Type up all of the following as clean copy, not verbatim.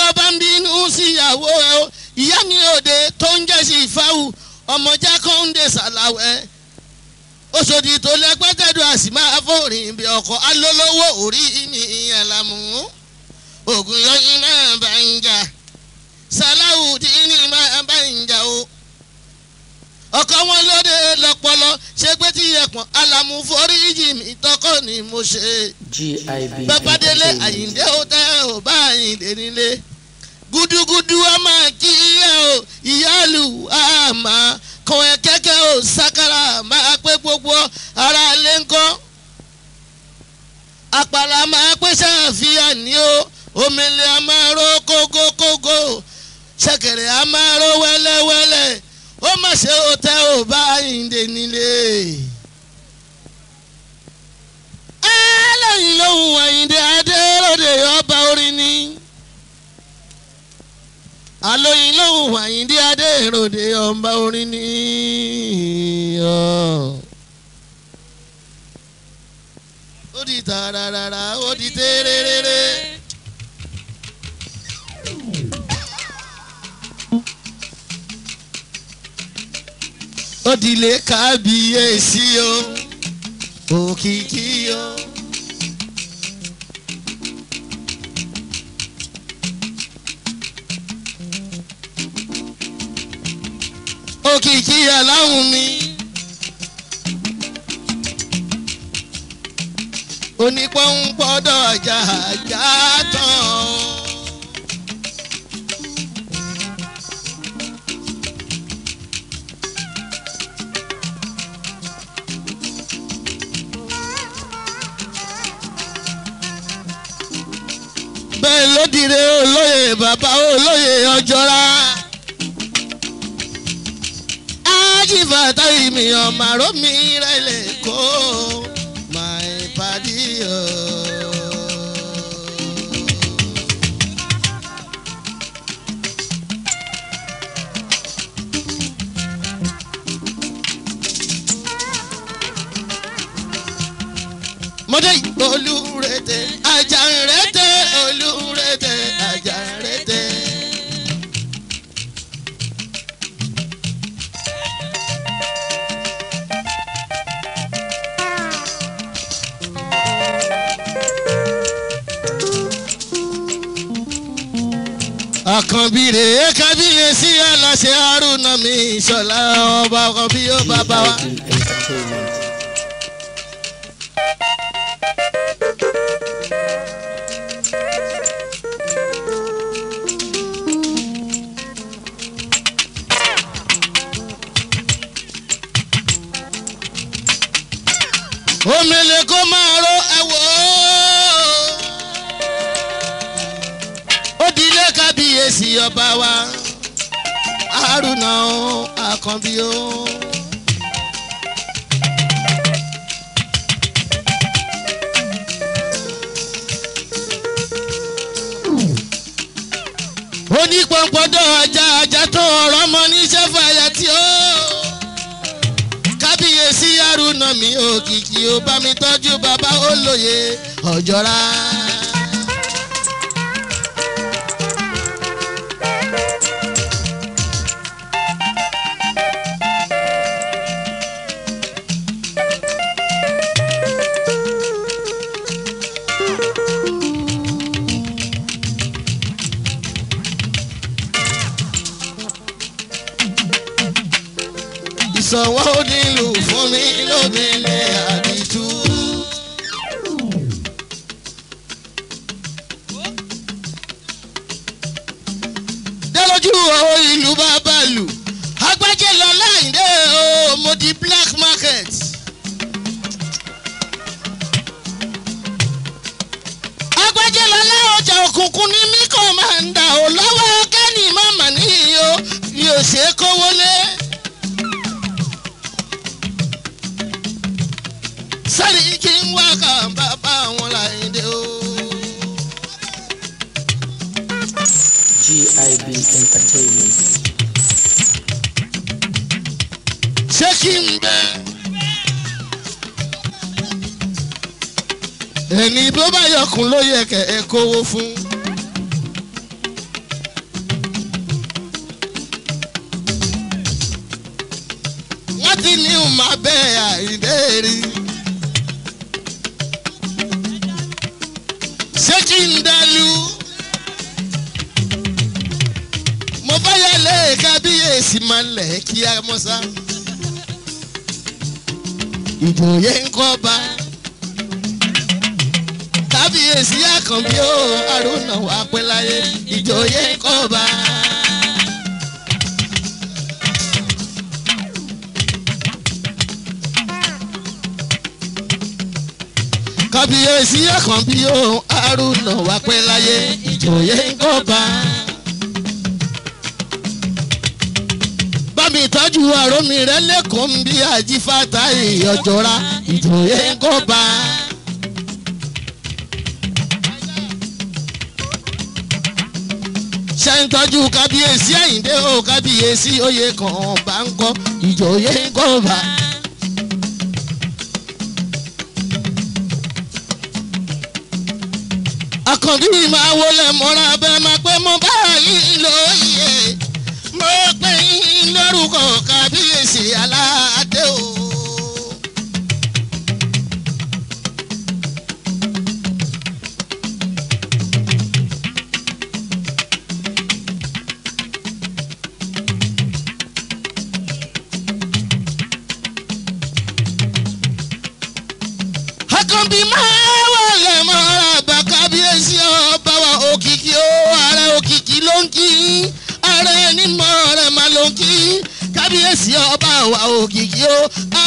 bá ń bínú síyàwó ẹ o ìyá mi òde tó ń jẹ́ sí ìfáwù ọmọ Jákàndé Sàláwẹ́ Òṣòdì tó lẹ́gbẹ́tẹ̀dọ̀ àsìmá fòrìn bí ọkọ̀ alólówó orí mi ìyẹn lámú ògùn yọyìn máa bá ń jà Sàláwùdíìnì máa bá ń jà o ọkọ wọn lóde lọpọlọ ṣe pé tí ẹpọn alamu foríjì mi tọkọ ni mo ṣe. GIB Babadélé Àyìndé ó tẹ ò bá Àyìndé nílé gúdúgúdú a máa kí ẹ o ìyáàlú a máa kan ẹ kẹkẹ o sakara máa pé gbogbo ara lé ńkọ́ àpàlà máa pé ṣàfihàn ní o omele a máa ró kógókógó ṣẹ̀kẹ̀rẹ̀ a máa ró wẹ́lẹ́wẹ́lẹ́ ó mà ṣe ó tẹ ò bá Àyìndé nílé. lẹ́yìn lóhùn Àyìndé Adéròdè ọba orin ni. àlóyìn lóhùn Àyìndé Adéròdè ọba orin ni. ó di tàràràrà ó di tẹ́rẹ́rẹ́rẹ́. Odile kábíyèsí o òkìkí o. Òkìkí aláhùn mi onípọ́npọ́dọ̀ àjà àjà tán. bẹ́ẹ̀ lódìrẹ́ olóyè bàbá olóyè ọjọ́ra ájìbàtà ìmì ọ̀màró mi rẹ̀ lè kó my paddy o. mọ́dé olúrete ajanrete olúrete ajanrete. àkànbí rèé kábíyèsí aláṣẹ Haruna mi ìṣọ̀lá ọba ọkàn bí ó bàbá wa. omele kó máa ró ẹ̀wọ̀ ó dilé kábíyèsí ọba wa Haruna Àkànbí o. onípọ̀npọ̀dọ̀ ajá ajá tó ọ̀rọ̀ mọ́ ní sẹ́fàyà tí ó. kábíyèsí Haruna mi òkìkí ó bá mi tọ́jú bàbá olóyè ọ̀jọ́ra. ìsọ̀wọ́ onílù fún mi lóbìnrin àdìtú. délójú owó ìlú bàbá lù agbájẹ́ lọ láìdé o mo di black market. agbájẹ́ lọ láọjà òkùnkùn ní mí kò máa ń dà ó lọ́wọ́ kẹ́ni mọ́mọ́ níyì o mi ò ṣe é kówó lé. sáré kí n wá ká bàbá wọn láìdé o. GIB Entertainment. ṣé kí n bẹ ẹni bó bá yọkùn ló yẹ kẹ ẹ kówó fún. kábíyèsí máa ń lẹ̀ kí á mọ́sá ìjòyè ń kọ́ bá kábíyèsí àkànbí ó àrùnà wà pẹ́ láyé ìjòyè ń kọ́ bá. kábíyèsí àkànbí ó àrùnà wà pẹ́ láyé ìjòyè ń kọ́ bá. bámi tọ́jú àrómi rẹ̀ lẹ́kọ̀ọ́ ń bí àjífàtà ìyọ̀jọ́ra ìjòyè ń kọ́ bá. ṣe ń tọ́jú kábíyèsí àyíndé ó kábíyèsí oyè kan bá ń kọ́ ìjòyè ń kọ́ bá. àkànbí máa wọlé mọ́ra bẹ́ẹ̀ máa pẹ́ mọ́ báyìí lóye mo pè yín lórúkọ kábíyèsí aládé o. àkànbí máa wọlé mọ́ra bá kábíyèsí ọba wa òkìkí ó ààrẹ òkìkí ló ń kí ààrẹ nímọ̀ rẹ̀ máa ló ń kí kábíyèsí ọba wa òkìkí ó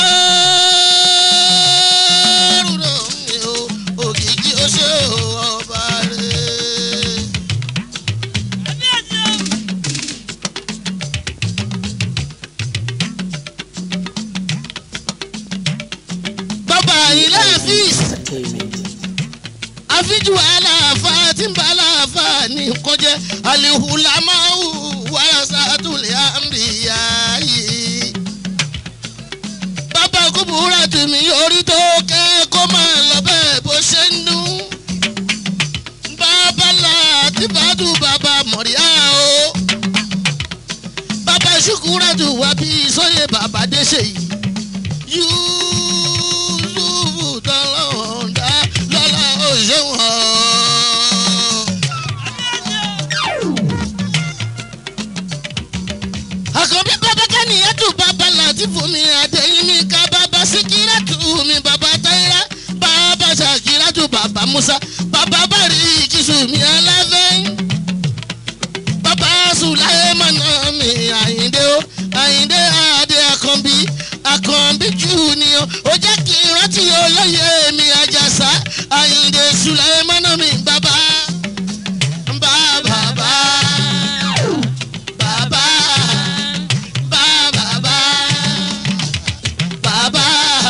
àrùnà mi ó òkìkí ó ṣe ọba rẹ̀. bàbá ilé àfíìsì àfíjú aláàfà tí ń bá aláàfà ní kọjá alihulamahu warasatul anbiya yìí. bàbá kúbúrà tèmi orí tó kẹ́ kó máa lọ bẹ́ẹ̀ bó ṣe ń dún. bàbá láti bàdú bàbá mọ̀ríà o. bàbá ṣùkúrà tù wá bí sóyè bàbá déṣe yìí. Yúsùfù tọ́lọ́ọ̀dá lọ́lá òṣèwọ̀n. àkànbí bàbá kẹ́niyàtù bàbá láti fún mi àdéhìn mi ká bàbá síkíràtù mi bàbá táyà bàbá ṣàkíràtù bàbá musa bàbá bàrí ìkísù mi aláfẹ́. bàbá sùláìmánà mi àyíndé ó àyíndé àdé àkànbí àkànbí junior ó jẹ́ kí n rántí olóyè mi àjàsá àyíndé sùláìmánà mi bàbá bàbá bàbá bàbá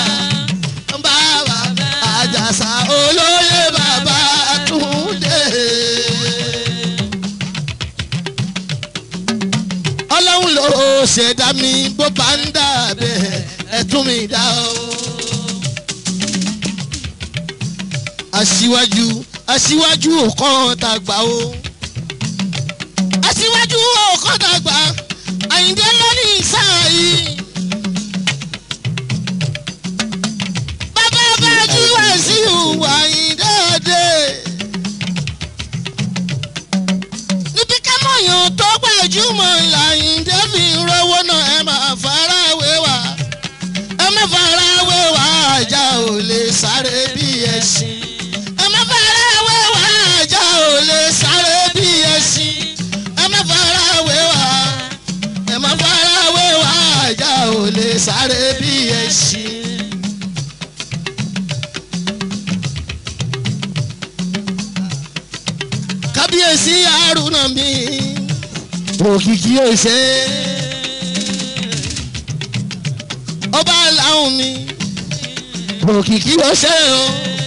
àjàsá olóyè bàbá túndé. ọlọ́run ló ṣẹ̀dá mi bó bá ń dà bẹ́ẹ̀ ẹ̀ tún mi dá o. aṣíwájú òkan tàgbà o. aṣíwájú òkan tàgbà àyíndé lónìí sáà yìí. bàbá bá jí wá sí ìhùwà àyíndé òde. níbi ká mọ̀yàn tó gbajúmọ̀ làyíndé fi ń rówó náà ẹ máa farawé wá. ẹ má farawé wá ajá ò lè sáré bí ẹṣin. ẹ má farawé wá ajá ò lè sáré bí ẹṣin. ẹ má farawé wá ẹ má farawé wá ajá ò lè sáré bí ẹṣin. kábíyèsí àrùnà mi òkìkí òṣè ọba làwọn mi òkìkí òṣè o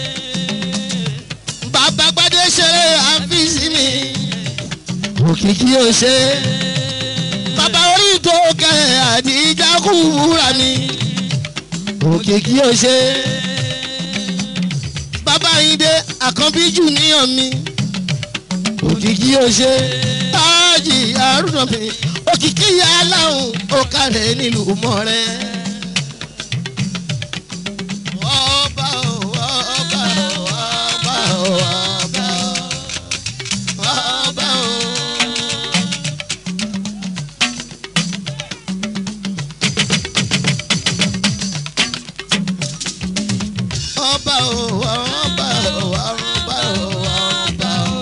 bàbá gbadé ṣeré àfíìsì mi òkìkí òṣè bàbá orí tó kẹ àdìjà kúwúrà mi òkìkí òṣè bàbá Àyìndé àkànbí junior mi òkìkí òṣè táàjì àrùnà mi òkìkí aláhùn ó kárẹ̀ nílùú Mọ̀rẹ́. ọba ọba ọba ọba ọba ọba ọba o ọba o ọba o ọba o.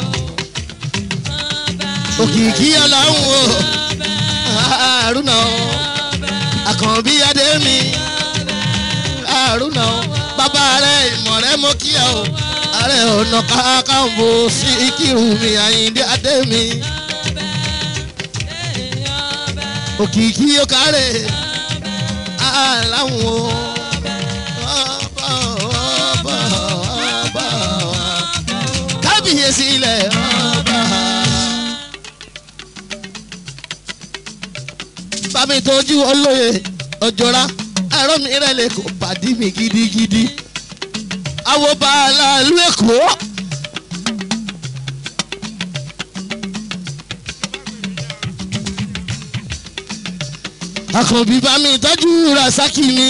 òkìkí ọlọ́run o àrùnà o àkànbí adé mi àrùnà o bàbá rẹ̀ ìmọ̀ rẹ̀ mọ́ kíá o ààrẹ ọ̀nà kakanfò Síkírù mi Àyìndé adé mi òkìkí ó kárẹ̀ aláwọ̀ ọba ọba ọba kábíyèsí ilẹ̀ ọba. bámi tójú olóye ọjọ́ra ẹ̀rọ mi rẹ̀ lè kó pàdé mi gidigidi àwọ̀ bàálà ìlú Èkó. àkànbí bá mi tọ́jú Rasaki mi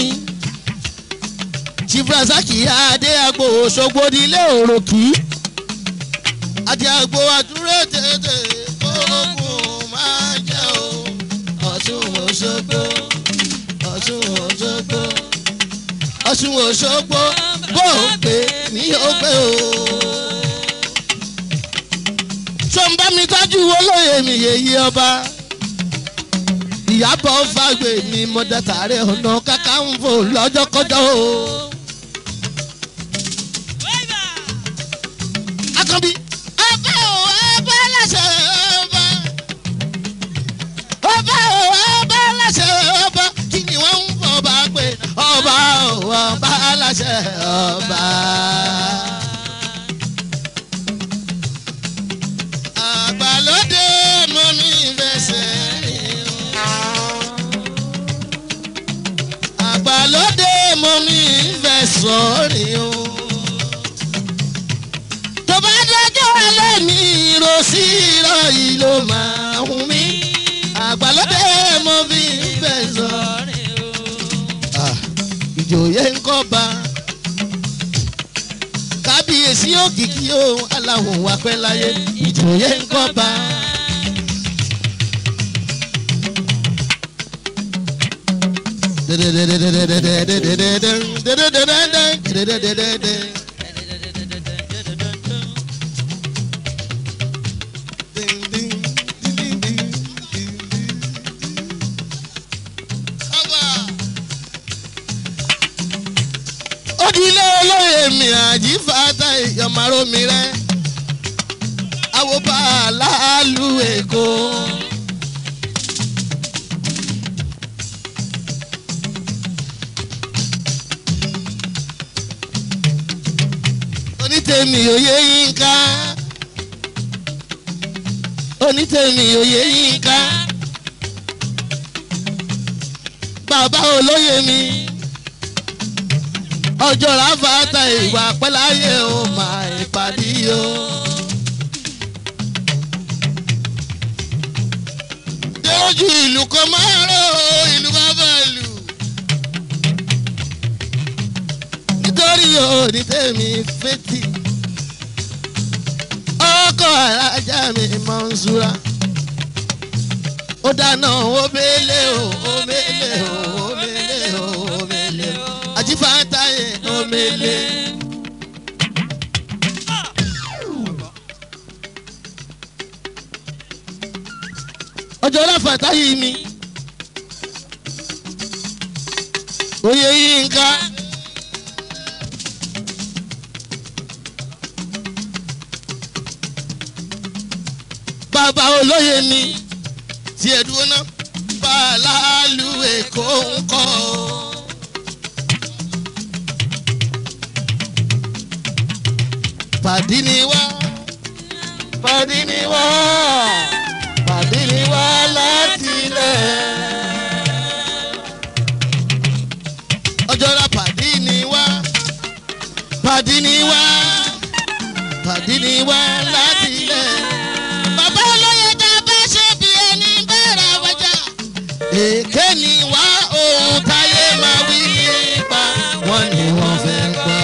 Chief Rasaki adé agbo Òṣogbo nílé òròkì adé agbo àdúró tètè kókùn máa jẹ́ o Ọ̀ṣun Òṣogbo Ọ̀ṣun Òṣogbo Ọ̀ṣun Òṣogbo bó o pè ní o pé o. tó ń bá mi tọ́jú olóyè mi yèyí ọba. Ìyábọ̀ Fágbè mi mọ̀dá tààrẹ ọ̀nà kakanfò lọ́jọ́kọ́jọ́ o. Àkànbí ọba o ọba láṣẹ ọba ọba o ọba láṣẹ ọba kí ni wọ́n ń fọba pé ọba o ọba láṣẹ ọba. Àgbàlódé mọ́ mi fẹsẹ̀. Àgbàlódé mo mi fẹ́ sọ́ọ̀rì o. tó bá dọjọ́ alẹ́ mi ro sí irọ́ yìí ló máa hùn mí. Àgbàlódé mo mi fẹ́ sọ́ọ̀rì o. ìjòyè ń kọ́ ba kábíyèsí òkìkí o aláwọ̀ wà pẹ́ láyé. ìjòyè ń kọ́ ba. Odile olóyè mi Àjífàtà ìyọ̀máró mi rẹ̀ àwòbá aláàlú Èkó. Onítèmi òye Yínká onítèmi òye Yínká bàbá olóyè mi ọjọ́ Ráfátà ìwà pẹ́láyé o máa ìpàdé o. Dérójú ìlú kan máa rọ ìlú bàbá ìlú nítorí onítèmi fetí ọkọ̀ alájà mi Mọ́nsúrà ó dáná omele o omele o omele o omele o Àjífàtà yẹn omele. ọjọ́ Ráfátà yìí mi oyè Yínká. Bàbá olóyè mi tí ẹ dúró ná bàálù Èkó ń kọ́ o. Pàdí ni wá pàdí ni wá pàdí ni wá láti ilẹ̀. ọjọ́ ra pàdí ni wá pàdí ni wá pàdí ni wá láti ilẹ̀. Bàbá olóyè tá a bá ṣe bí ẹni bẹ̀rẹ̀ wájà. Èké ni wá ohun táyé máa wí nípa wọn ni wọ́n fẹ́ gbọ́.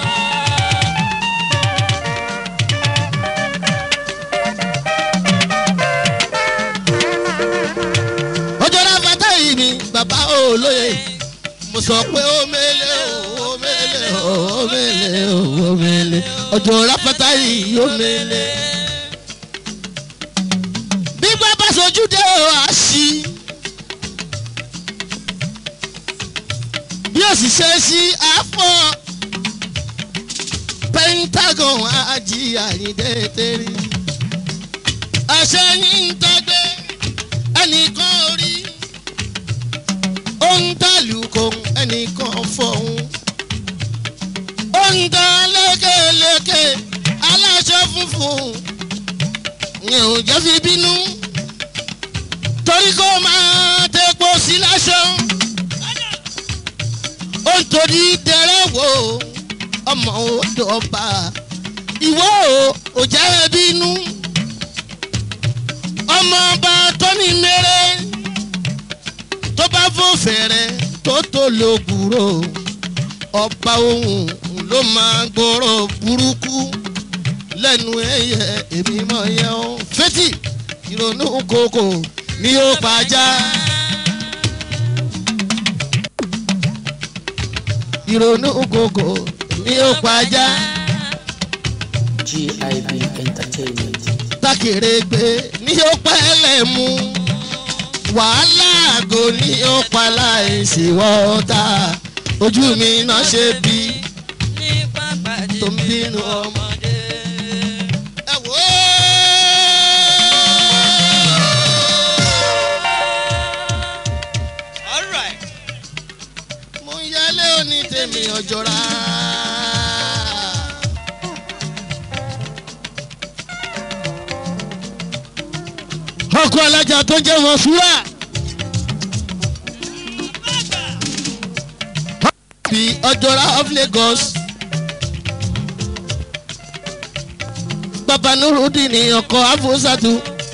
ọjọ́ Ráfátà yìí ni bàbá olóyè mo sọ pé ó mélé o ó mélé o ó mele owó mele ọjọ́ rápátá yìí yóò mele. bí bàbá sojú dé o á sí bí òṣìṣẹ́ sí àfọ̀ Pentagon ají àyíndé tẹ́rí àṣẹ yín ń tọ́gbé ẹnìkan orí ó ń tàlùkò ẹnìkan fọ̀hún ó ń tàn lékèlékè aláṣọ funfun yẹn ò jẹ́ fi bínú torí kó máa tẹ́pọ̀ sí láṣọ ó ń torí dẹrẹ́ wò ọmọ odò ọba ìwọ ò jẹ́ bínú ọmọ ọba tó ní mẹ́rẹ́ tó bá fò fẹ̀rẹ̀ tó tó lo gbúrò ọba ohun ló máa gbọ́rọ̀ burúkú lẹ́nu ẹyẹ èmi mọ̀ yẹn o fetí ìrònú kòkò ni ó pàjá ìrònú kòkò ni ó pàjá. GIB Entertainment. Tákèrègbè ni ó pẹ́lẹ̀ mú wàhálà àgò ni ó pa láìsí wọ́ọ́ta ojú mi náà ṣe bí tó ń bínú ọmọdé. ẹ wò ó. All right. mo ń yálé òní tèmi ọjọ́ra. ọkọ̀ alájà tó jẹ́ wọn súrà. bí ọjọ́ra of Lagos. bàbá Nurudeen ní ọkọ̀ Afusatu.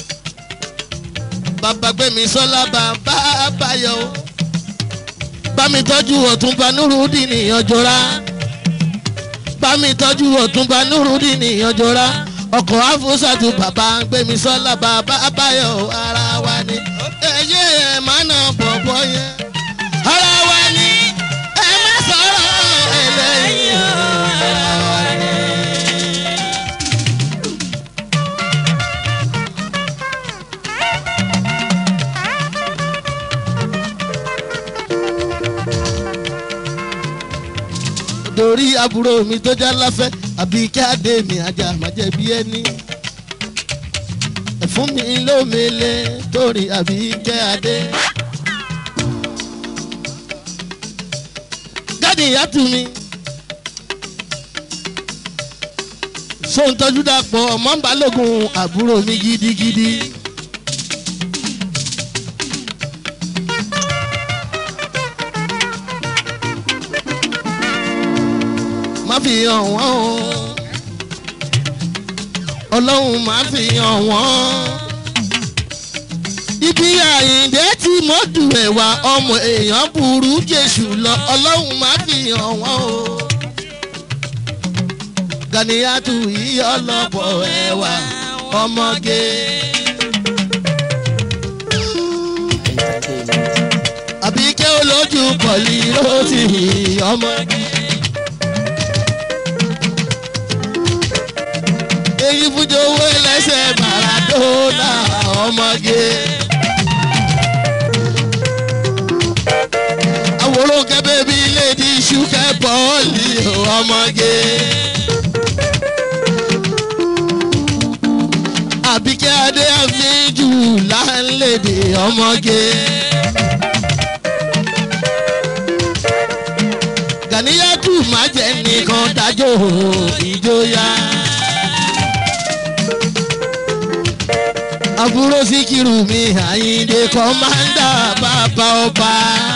bàbá Gbémi Sọ́lá bàbá Báyọ̀. bámi tọ́jú Ọ̀túnba Nurudeen ní ọjọ́ra. bámi tọ́jú Ọ̀túnba Nurudeen ní ọjọ́ra. ọkọ̀ Afusatu bàbá Gbémi Sọ́lá bàbá Báyọ̀ ara wa ni. ẹyẹ ẹ̀ máa nà bọ̀bọ̀ yẹn. ara wa ni ẹ má sọ̀rọ̀ ẹlẹ́yìn ara wa ni. torí àbúrò mi tó já láfẹ́ àbí kí adé mi ajá má jẹ́ bí ẹni. ẹ̀fún mi lómele torí àbí kí adé. gádì ìyàtú mi. sóńtọ́jú dàpọ̀ ọmọ ń balógun àbúrò mi gidigidi. má fi hàn wọ́n o ọlọ́run má fi hàn wọ́n. ibi Àyìndé tí mọ́dù ẹ̀wà ọmọ èèyàn burú jésù lọ ọlọ́run má fi hàn wọ́n o. Ganiyatu yìí ọlọ́pọ̀ ẹ̀wà ọmọge. Àbíkẹ́ olójú pọ̀lì ló ti ọmọge. èyí fújò owó ẹlẹ́sẹ̀ Maradona ọmọge. àwòrán kẹ́bẹ́ bí lady ṣúkẹ́ bọ́ọ̀lì ọmọge. Àbíkẹ́ adé àfíjù láńlẹ̀dẹ̀ ọmọge. Ganiyatu má jẹ́ nìkan dájọ́ ìjọya. àbúrò Síkírù mi Àyìndé kọ́mándà bàbá ọba.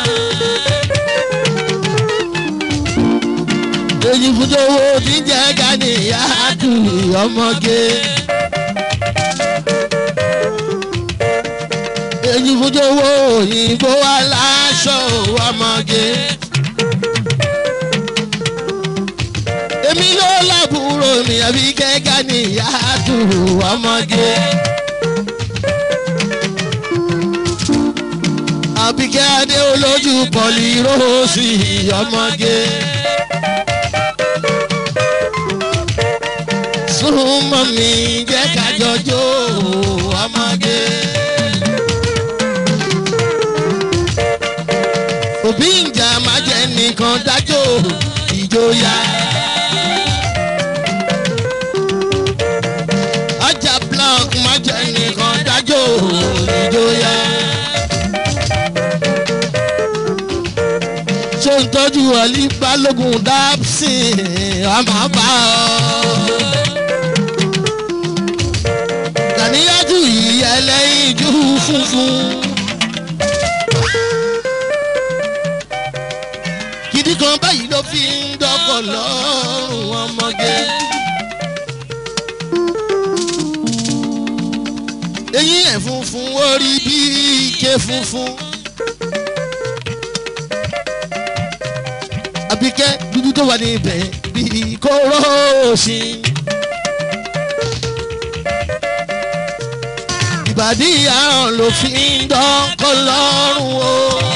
èyí fújòwò tí ń jẹ́ Ganiyatu ọmọge. èyí fújòwò òyìnbó aláṣọ ọmọge. èmi ló lábúrò mi Àbíkẹ́ Ganiyatu ọmọge. Àbíkẹ́ adé olójú pọ̀lì róòsì ọmọge. súnmọ́ mi jẹ́ ká jọjọ́ ọmọge. òbí ìjà má jẹ́ nìkan dájọ́ ìjòyà. ọjà block má jẹ́ nìkan dájọ́ ìjòyà. ṣé ń tọ́jú ọ̀lí balógun dábsì ọmọ bá ọ. Gàníyàjú yìí ẹlẹ́yin jù funfun. Gidi kan báyìí ló fi ń dọ́kọ̀ lọ́rùn ọmọge. Eyín ẹ̀ funfun orí bí ike funfun. Àbíkẹ́ dúdú tó wà níbẹ̀ bíi kóró òsì. Ìbàdí àrùn ló fi ń dọ́kọ̀ lọ́rùn o.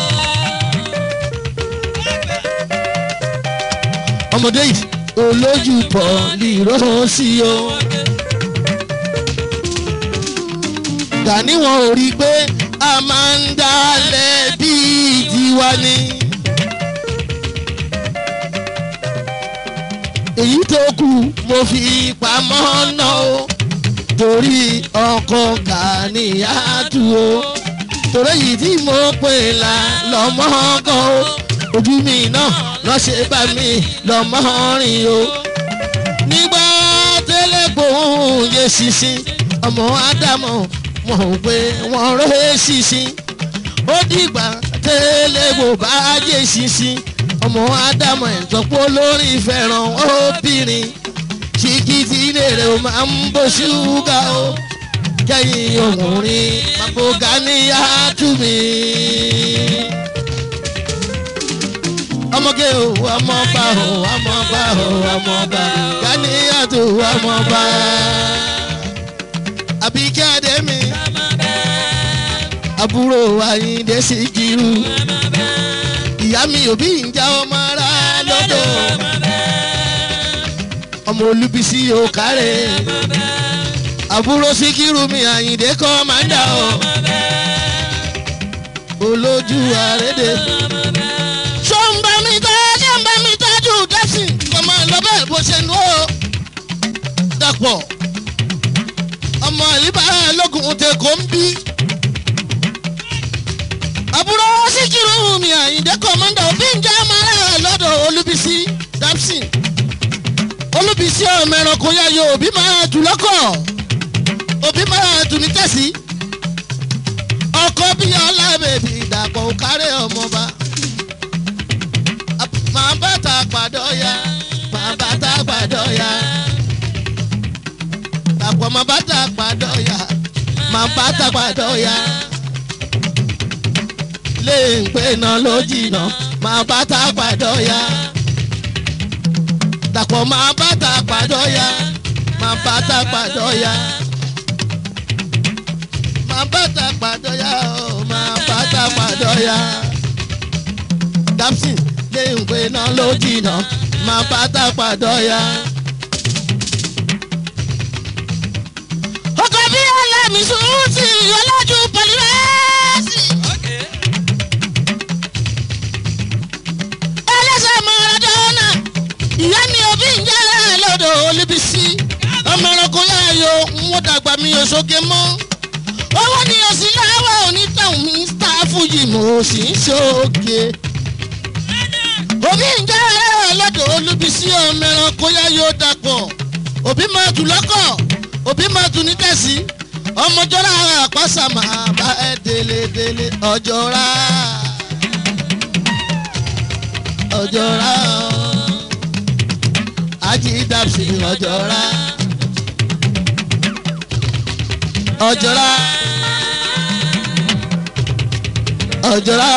Ọmọdé yìí olójú pọ̀ lìró sí o. Gani wọn ò rí i pé a máa ń dalẹ̀ bíi tiwa ni. Èyí tó kù mo fi pamọ́ náà o torí ọkọ Gàníyàtù o torí èyí tí mo pè là lọ́mọ gan o ojú mi náà lọ́sẹ̀ bá mi lọ́mọ rìn o. Nígbà tẹ́lẹ̀ gbòòrùn yé ṣinṣin ọmọ Ádámọ̀ mọ̀ pé wọ́n rẹ́ ṣinṣin ó dìgbà tẹ́lẹ̀ gbò bá yé ṣinṣin ọmọ Ádámọ̀ ẹ̀ńtọ́pọ̀ lórí fẹ́ràn obìnrin ṣìkìtì lèrè ó máa ń bó ṣúgà ó kẹ́yìn ọkùnrin papò Gàníyàtù mi. ọmọge o ọmọba o ọmọba o ọmọba Gàníyàtù ọmọba Àbíkẹ́ Adémi àbúrò Àyìndé Síkírù ìyá mi òbí ń já ọmọ ara lọ́dọ̀ ọmọ Olúbísí ò kárẹ̀ àbúrò Síkírù mi Àyìndé kọ́mándà o olójú àrédè. ṣọ́nbà mi tájú dẹ́sìn ọmọ lọ́bẹ̀ bó ṣe nù ó dàpọ̀ ọmọ àlìbá lógun tẹ kó ń bí. àbúrò Síkírù mi Àyìndé kọ́mándà òbí ń já ọmọ ara lọ́dọ̀ Olúbísí Dabson. Olúbísí ọmọ ẹranko yáyọ òbí máa tù lọ́kọ̀ òbí máa tù ní tẹ̀sí. ọkọ bí ọlá bèbí Dàpọ̀ kárẹ̀ ọmọba. máa bàtà pàdọ́yà máa bàtà pàdọ́yà. Dàpọ̀ máa bàtà pàdọ́yà máa bàtà pàdọ́yà. lè ń pè náà ló jìnnà máa bàtà pàdọ́yà. Dàpọ̀ máa bàtà pàdọ́yà máa bàtà pàdọ́yà. máa bàtà pàdọ́yà o máa bàtà pàdọ́yà. Dabson lè ń pè náà ló jìnnà máa bàtà pàdọ́yà. ọkọ bí ọlẹ́mi sùúrù sí ọlọ́jú pọ̀lìmẹ́sì. ẹlẹ́sẹ̀ Maradona ìyá mi òbí ń jẹ́ lọ́dọ̀ Olúbísí ọmọ ẹranko yáyọ ń wọ́n dàgbà mi ò sókè mọ́ owó ni òsì láwọ̀ onítàn mi star Fuji mo sì ń sókè. òbí ń jẹ́ lọ́dọ̀ Olúbísí ọmọ ẹranko yáyọ Dàpọ̀ òbí máa tù lọ́kọ̀ òbí máa tù ní tẹ̀sí ọmọjọ́ra àpáṣà máa bá ẹ délédélé ọjọ́ra ọjọ́ra Ají Dabson ọjọ́ra ọjọ́ra ọjọ́ra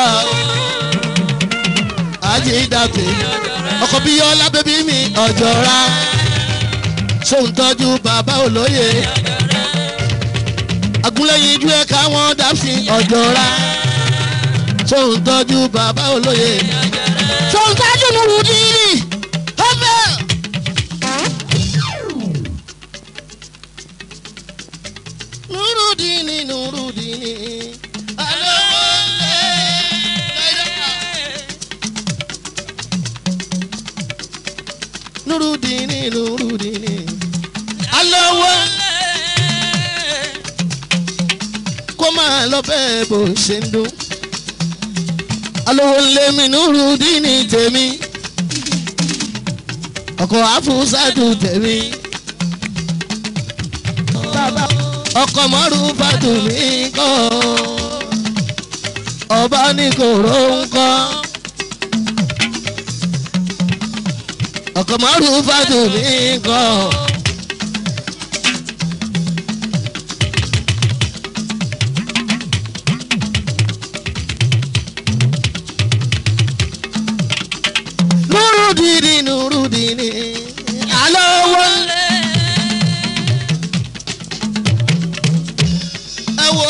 Ají Dabson ọkọ bí ọlá bẹbí mi ọjọ́ra ṣóun tọ́jú bàbá olóye agúnlẹ̀yìn ju ẹ̀ka wọn Dabson ọjọ́ra ṣóun tọ́jú bàbá olóye ṣóun tọ́jú Nurudeen ọbẹ̀. nurudini nurudini alówó kó máa lọ bẹ́ẹ̀ bó ṣe ń dún alówó ńlẹ̀ mi nurudini tèmi ọkọ̀ àfúsàdù tèmi ọkọ̀ mọ́rùfàdù mi kọ́ ọba ní kòró ń kọ́ ọkọ̀ mọ́rùfàdù mi kọ́. Nurudini nurudini alówó ẹwọ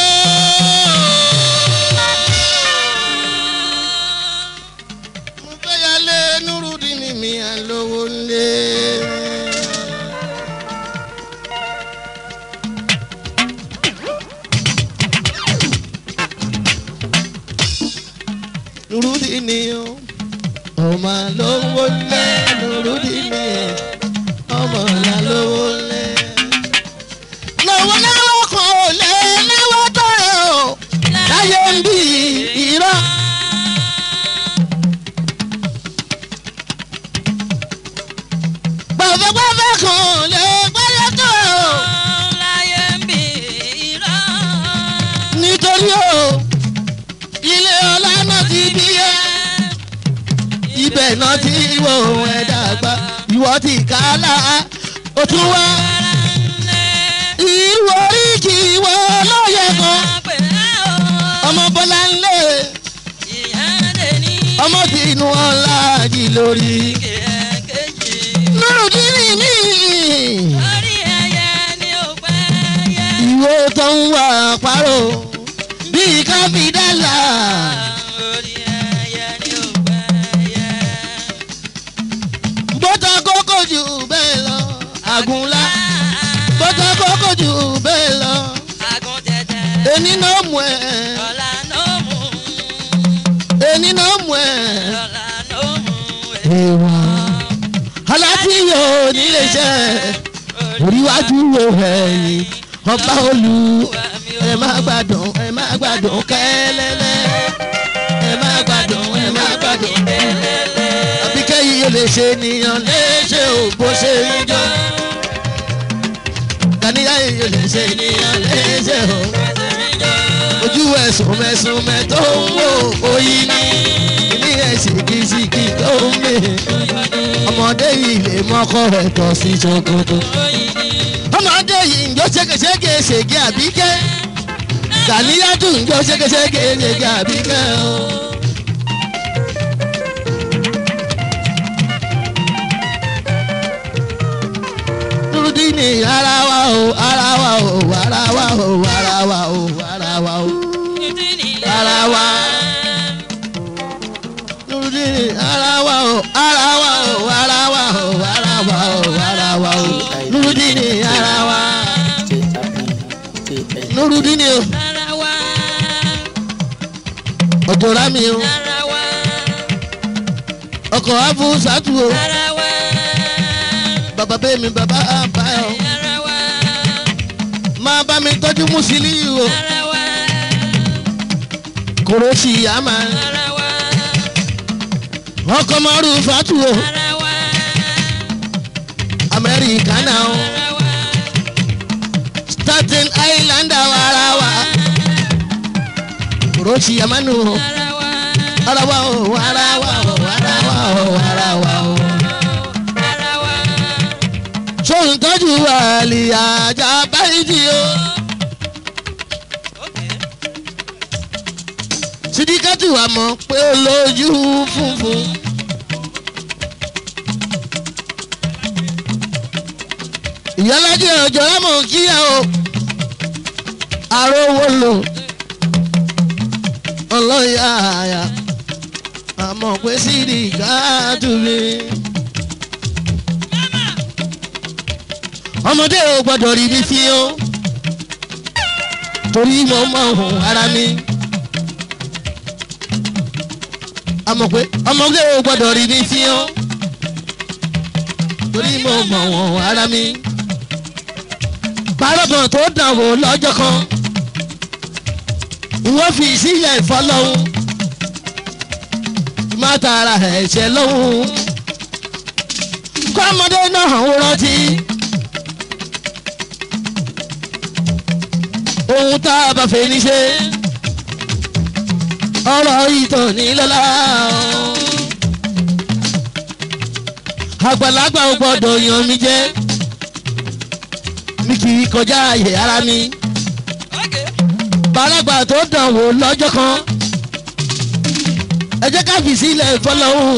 mo fẹ́ yálé nurudini mi alówó lé. Nurudini o. Ọmọ lówó lé nurudini ọmọ la lówó lé. Lówó náwó kan ò lé náwó tó rẹ̀ o láyé ń bí irọ́. Gbàgbẹ́gbàgbẹ́ kan ò lé gbẹ́lẹ́ tó rẹ̀ o láyé ń bí irọ́. Nítorí o ilé ọlá náà ti bí ẹ. Ibẹ̀ náà tí ìwọ ohun ẹ̀ dàgbà ìwọ ti kálá ó tún wá. Ìwọ oríkì ìwọ lóye kan ọmọ Bọ́lá ńlẹ̀ ọmọ tìǹú ọ̀la jì lórí. Nurudini mi ìwọ tó ń wà pàrọ̀ bíi káfíńdálà. Bọ́tà kókó jù bẹ́ẹ̀ lọ àgùnlá bọ́tà kókó jù bẹ́ẹ̀ lọ ẹni náà mú ẹ ẹni náà mú ẹ ìwà aláti yóò nílé iṣẹ́ oríwájú wo ẹ̀yìn ọba olú ẹ má gbádùn kẹ́lẹ́lẹ́ ẹ má gbádùn kẹ́lẹ́lẹ́ àbíkẹ́yìí lè ṣe nìyàn léṣe ò bó ṣe ń jọ Gàníyà yìí lè ṣe nìyàn léṣe ò ojú ẹ̀sùn mẹ́sùnmẹ́ tó ń wò oyin ní ilé ẹ̀sìnkìsìkì tó ń mè ọmọdé yìí lè mọ́kọ́ rẹ̀ tọ́ sí ṣòkòtò ọmọdé yìí ń jó ṣégeṣége ṣègé àbíkẹ́ Gàníyà dùn ń jó ṣégeṣége ṣègé àbíkẹ́ o. Nurudini ara wa o ara wa o ara wa o ara wa o ara wa o ara wa Nurudini ara wa o ara wa o ara wa o ara wa o ara wa o Nurudini ara wa Nurudini o ọjọ́ra mi o ọkọ̀ Afusatu o. Bàbá bẹ́ẹ̀ mi bàbá àbáyọ máa bá mi tọ́jú Musiliu o Kòròṣì àmà ọkọ̀ Mọ́rúfátù o Amẹ́ríkánà o Staten Island ara wa Kòròṣì àmánú o ara wa o ara wa o ara wa o ara wa o. Sóhun tọ́jú àlìyá ajá báyìí o. Sídíkàtù àmọ́ pé ó lójú funfun. Ìyálájẹ ọjọ́ lámọ̀ kíyà o. Àròwọ̀ lò ọlọ́yà àyà àmọ́ pé Sídíkàtù mi. Ọmọdé ò gbọdọ̀ rí mi fi ó torí mo mọ ohun ara mi. Àmọ́ pé ọmọdé ò gbọdọ̀ rí mi fi ó torí mo mọ̀ wọ́n ara mi. Parọ́bọ̀n tó dànwó lọ́jọ́ kan wọ́n fi sílẹ̀ fọlọ́hún má tara ẹ̀ṣẹ̀ lọ́hún kọ́mọdé náà ń rántí ohun tá a bá fẹ́ ní ṣe ọ̀rọ̀ ìtàn ní lọ́la àgbàlagbà ò gbọ́dọ̀ yàn mí jẹ mi kì í kọjá àyè ara mi bàlágbà tó dànwó lọ́jọ́ kan ẹ jẹ́ ká fi sílẹ̀ fọlọ́hún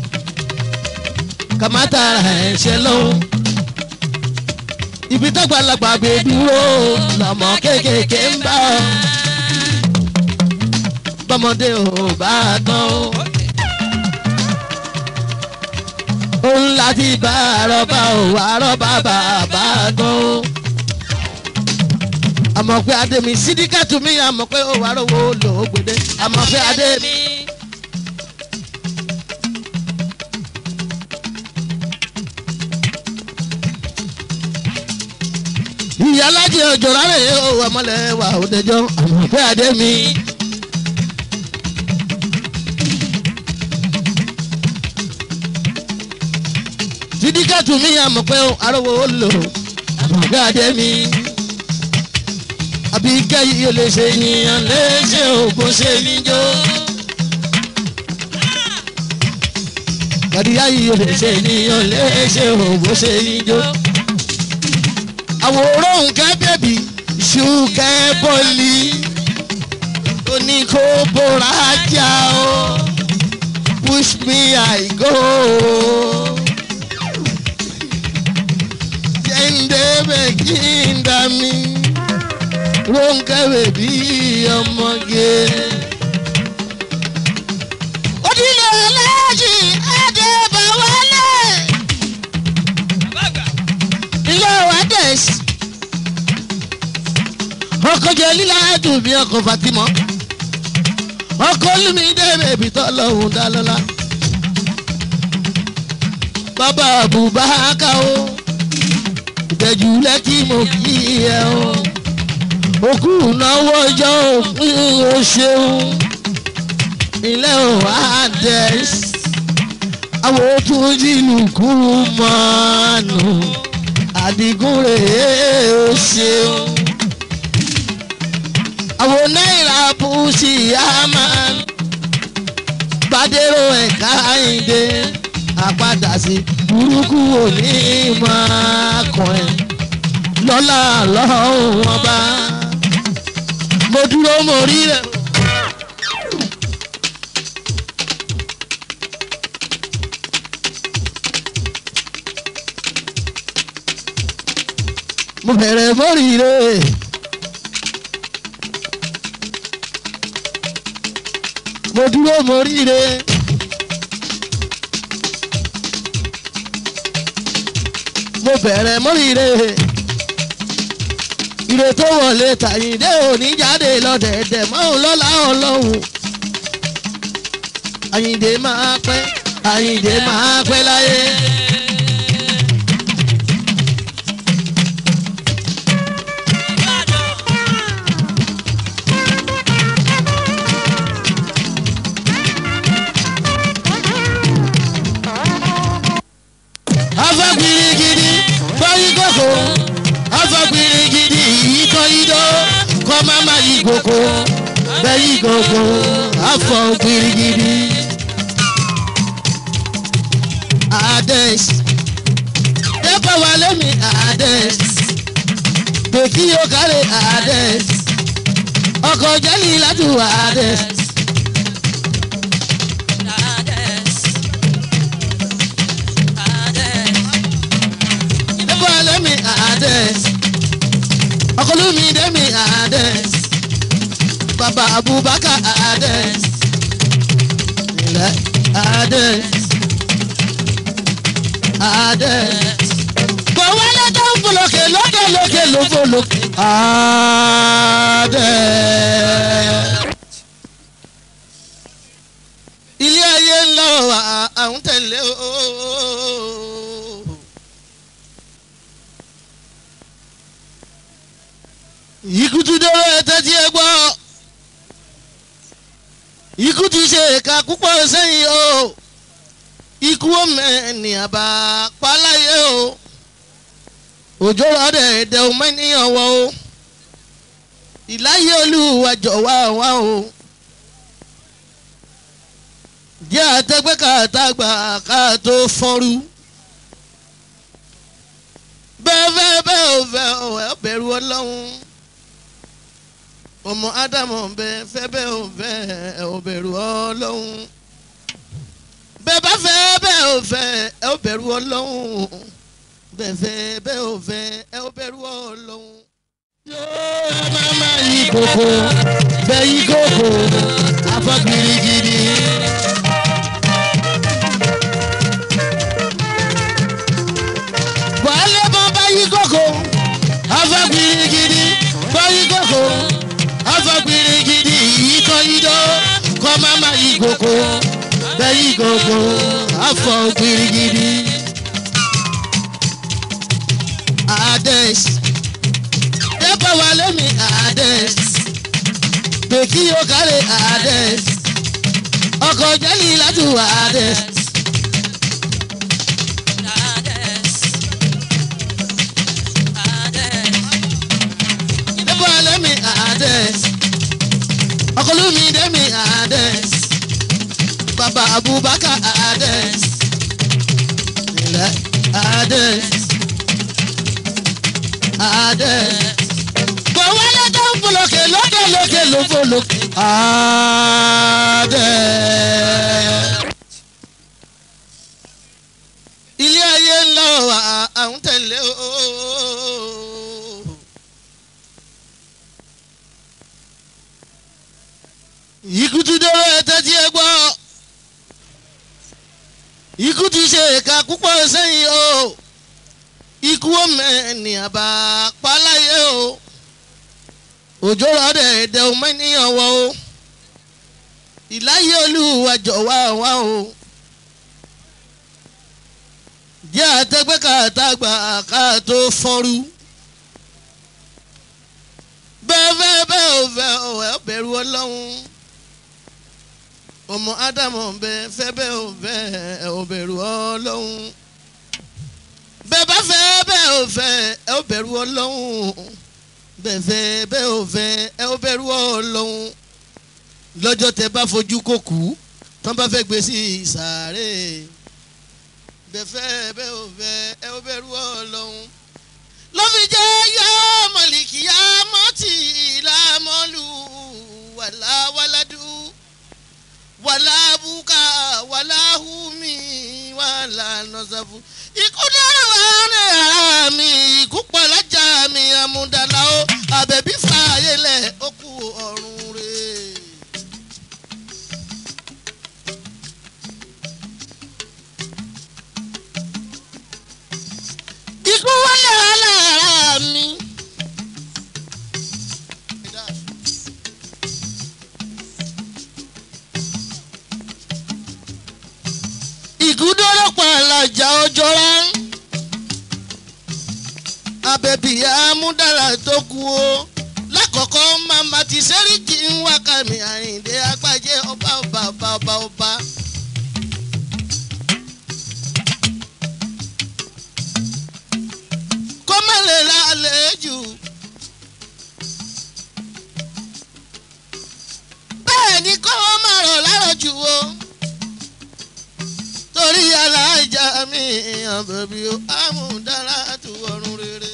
ká má tara ẹ̀ṣẹ̀ lọ́hún ibi tágbàlagbà gbé dúró lọ́mọ kéékèèké ń bá ọ bọ́mọdé ò bá tán o òun láti bá àrọ́bá ò àrọ́bá bàbá tán o àmọ́ pé adé mi sídíkàtù mi àmọ́ pé ó wà rówó lòógbèdé àmọ́ pé adé mi. ìyálájẹ ọjọ́ rárẹ̀ ó wà mọ́lẹ̀ wà ó dẹjọ́ àmọ́ pé adé mi. sídíkàtù mi àmọ́ pé ó arówó lò àmọ́ pé adé mi. àbí kẹ́yìn ò lè ṣe yíyan léṣe ògùn ṣe níjó. kàdíyà yìí ò lè ṣe yíyan léṣe ògùn ṣe níjó. àwòrán nǹkan bèbí ṣùkẹ́ bọ́ọ̀lì oníkó bóra já o push me I go. jẹ́ǹdẹ́ bẹ́ẹ̀ kí n dá mi. Ronke bèbí ọmọge. Odile Alhaji Adébáwálé. Ilé Wades. Ọkọ jẹ lílá dùn bí ọkọ Fatima. Ọkọ Olúmídé bèbí tọ́lọ́hún dálọ́lá. Bàbá Abubakar o. Ìtẹ̀jú lẹ́kì mo kí ẹ o. Òkú náwó ọjọ́ òpin o ṣeun ilé Wades àwọn òtún jìnnìkú mọ́nù Àdìgún rèé o ṣeun àwọn náírà bùsì àmà gbàdérò ẹ̀ka ìdè àpàdà sí burúkú òní máa kàn ẹ́ lọ́lá lọ́hùn ọba. Mo dúró mo rí rẹ̀. Mo bẹ̀rẹ̀ mo rí rẹ̀. Mo dúró mo rí rẹ̀. Mo bẹ̀rẹ̀ mo rí rẹ̀. Ire tó wọlé tàyíndé òní jáde lọ́dẹ̀ẹ̀dẹ̀ mọ́hún lọ́la ọlọ́hun. Àyìndé máa pẹ́ Àyìndé máa pẹ́ láyé. Afẹ́ girigidi bọ́yí kòkó afẹ́ girigidi ìyíkọ́ idó kọ́ máma yí kòkó bẹ́yí kòkó afọ́ girigidi. Hades dẹ́pọ̀ wà lẹ́mi Hades bèkí yóò kárẹ̀ Hades ọkọ̀ jẹ́lì látù Hades. Dẹ́pọ̀ wà lẹ́mi Hades ọkọ̀ Olúmídé mi Hades bàbá Abubakar Hades ilẹ̀ Hades. Hades bọ̀wálé tó ń bolókè lókè lókè ló bolókè Hades. Ilé ayé ńlá àwọn tẹ̀lé o ikú ti dọ́rọ̀ ẹ tẹ́tí ẹ gbọ́ ikú ti ṣe ìka púpọ̀ sẹ́yìn o ikú ọmọnì àbá paláyé o òjò rọ̀dẹ̀ ẹ̀dẹ̀ ọmọnìyàn wọ o ìláyé olúwa jọ̀wọ́ wá o jẹ́ àtẹ́gbẹ́ kàtàgbà ká tó fọ́nrú bẹ́ẹ̀ ò fẹ́ ẹ bẹ̀rù ọlọ́run ọmọ ádámù bẹ́ẹ̀ ò fẹ́ ẹ bẹ̀rù ọlọ́run bẹ́ẹ̀ bá fẹ́ bẹ́ẹ̀ ò fẹ́ ẹ bẹ̀rù ọlọ́run bẹ́ẹ̀ ò fẹ́ ẹ bẹ̀rù ọlọ́run. yóò máa yí kókó bẹ́ẹ̀ yí kókó afọ́gbìrì gidi. wàhálà bá yí kókó afọ́gbìrì gidi bá yí kókó afọ́gbìrì gidi yìí kọ́ yí dó kọ́ máa yí kókó bẹ́ẹ̀ yí kókó afọ́gbìrì gidi. Ades dẹ́pọ̀ wà lẹ́mi Ades pèkí yóò kárẹ̀ Ades ọkọ̀ jẹ́lì látù Ades. dẹ́pọ̀ wà lẹ́mi Ades ọkọ̀ lómi dẹ́mi Ades bàbá Abubakar Ades ilẹ̀ Ades. Ades bọ̀wálé tó ń bolókè lókè ló bolókè Ades. ilé ayé ńlá àwọn tẹ̀lé o. ikú ti dọ́rọ̀ ẹ tẹ́tí ẹ gbọ́ ikú ti ṣe ìka púpọ̀ sẹ́yìn o ikú ọmọnì àbá paláyé o òjò rọ̀dẹ̀ ẹ̀dẹ̀ ọmọnìyàn wọ o ìláyé olúwa jọ̀wọ́ wá o jẹ́ àtẹ́gbẹ́ kàtàgbà ká tó fọ́nrú bẹ́ẹ̀ ò fẹ́ ẹ bẹ̀rù ọlọ́run ọmọ ádámù bẹ́ẹ̀ ò fẹ́ ẹ bẹ̀rù ọlọ́run bẹ́ẹ̀ bá fẹ́ bẹ́ẹ̀ ò fẹ́ ẹ ó bẹ̀rù ọlọ́run bẹ́ẹ̀ fẹ́ bẹ́ẹ̀ ò fẹ́ ẹ ó bẹ̀rù ọlọ́run lọ́jọ́ tẹ bá fojú kó kú tán bá fẹ́ gbé sí ìsàárè bẹ́ẹ̀ fẹ́ bẹ́ẹ̀ ò fẹ́ ẹ ó bẹ̀rù ọlọ́run ló fi jẹ́ yá mọ̀lìkì yá mọ́tì lámọ́lù wàlá wàládù wàlá bùkà wàlá hùmí wàlá nọ́sàfù. ikú dára wà ní ara mi ikú pọ̀lájà mi àmúdàlá o àbẹ̀bí fààyè lẹ̀ ó kú ọ̀run rẹ̀. ikú wọlé ara mi. ìgúdọ́rọ̀ pàlàjà ọjọ́ra abẹ́bí amúdára tó kú o lákọ̀ọ́kọ́ màmá ti sẹ́ríkì ń wákàmì Àyìndé Àgbájé ọba. kó má lè lálẹ́ jù bẹ́ẹ̀ ni kó má rọ̀ lárọ̀ jù o. torí alájà mi àbẹ̀bí o àmúdára tó ọ̀run rere.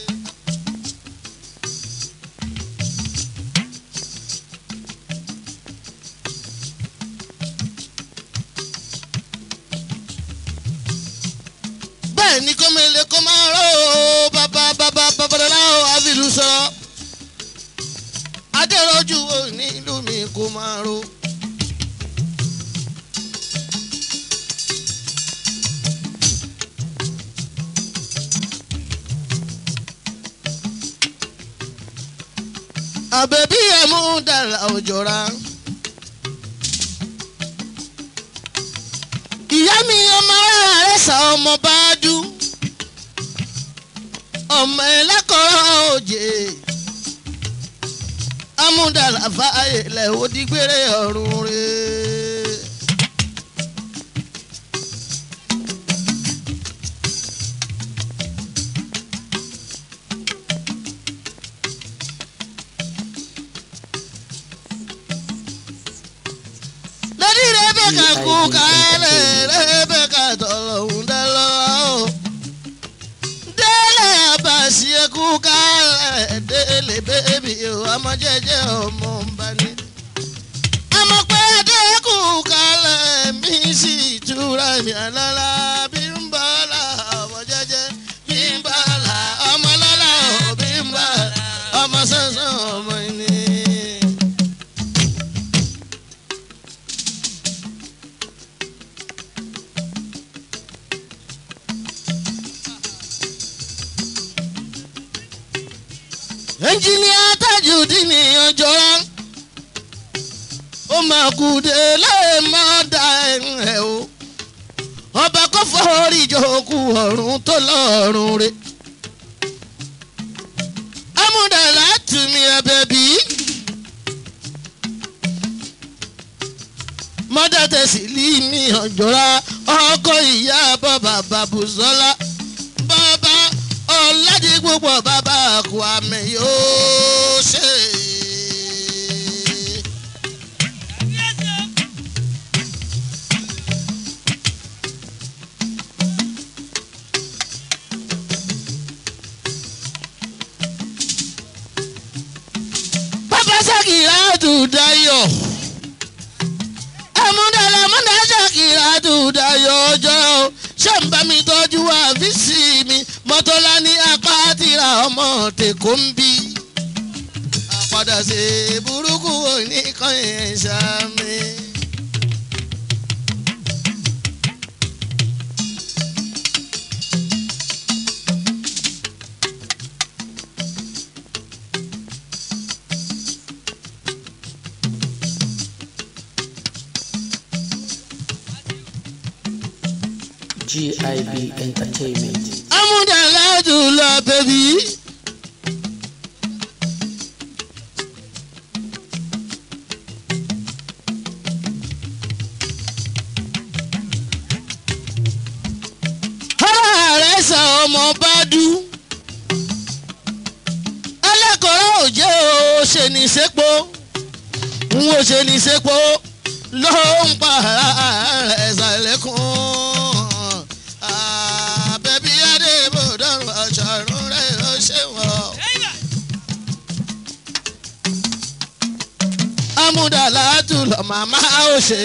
bẹ́ẹ̀ ni kó mẹ́lẹ̀ kó máa rọ́ o babalá o àfìlú sọ adéròjú o nílùú mi kó máa rọ́. àbẹ̀bí àmúdára òjòra. ìyá mi ọmọ rẹ̀ sá ọmọ bá dú ọmọ ẹlẹ́kọ̀ọ́ òjè amúdàlà fàáyé lẹ̀ ó dìgbére ọ̀run rẹ̀. lórí Rebecca kú kálẹ̀ Rebecca tọ̀lọ̀hún dá lọ́wọ́ délé àbàṣì kú kálẹ̀ délé bébí ọmọ jẹ́jẹ́ ọmọ nbà ní. àmọ́ pé adé kú kálẹ̀ mi sì túra mi àlálà bí ń bọ̀ là ọmọ jẹ́jẹ́ bí ń bọ̀ là ọmọ lọ́la bí ń bọ̀ là ọmọ sẹ́sẹ́ ọmọ ní. ẹnjìníà Tajudeen Ojora ó máa kú délé mọ́dà ẹ̀ o ọba kò forí jókòó ọ̀run tó lọ́rùn rẹ̀ amúdàlá tùmí ẹbẹ̀bí mọ́dà Tẹ̀sílímì Ojora ọkọ ìyá bàbá Bùsọ́lá bàbá ọ̀làdì gbogbo bàbá kú àmì yóò ṣe. bàbá Sakiratu Dayọ̀ amúdàlá mọ́dà Sakiratu Dayọ̀ ọjọ́ ṣé ń bá mi tọ́jú àfíìsì mi mọ́tọ́lá ní apá tìra ọmọ tèkó ń bí àpàdà ṣe burúkú oníkan ẹ̀ ṣàmì. GIB Entertainment. amúdàlá jùlọ bẹ̀bí. ara rẹ̀ sọ ọmọ bá dú. ẹlẹ́kọ̀ọ́ ò jẹ́ o ṣe ní sépò n ò ṣe ní sépò ló ń pa ara rẹ̀ ṣàlẹ́kùn. amúdàlá jùlọ màmá ò ṣe.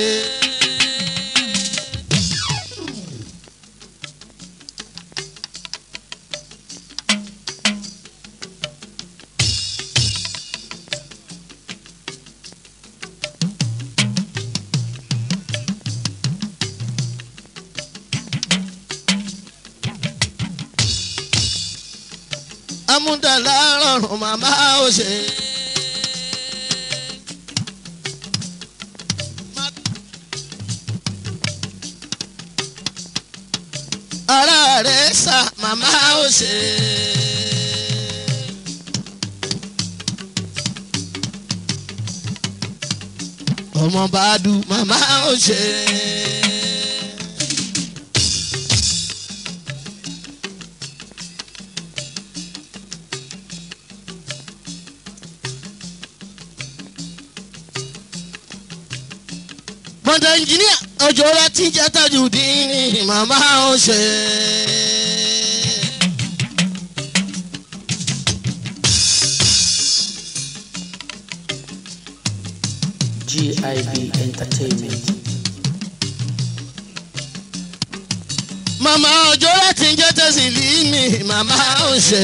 amúdàlá rọrùn màmá ò ṣe. ara rẹ̀ sà màmá ò ṣe. ọmọ bá dùn màmá ò ṣe. mọ̀tò ẹnjìníà Ojora tí ń jẹ́ Tajudeen màmá ò ṣe. GIB Entertainment. màmá Ojora tí ń jẹ́ Tẹ̀sílímì màmá ò ṣe.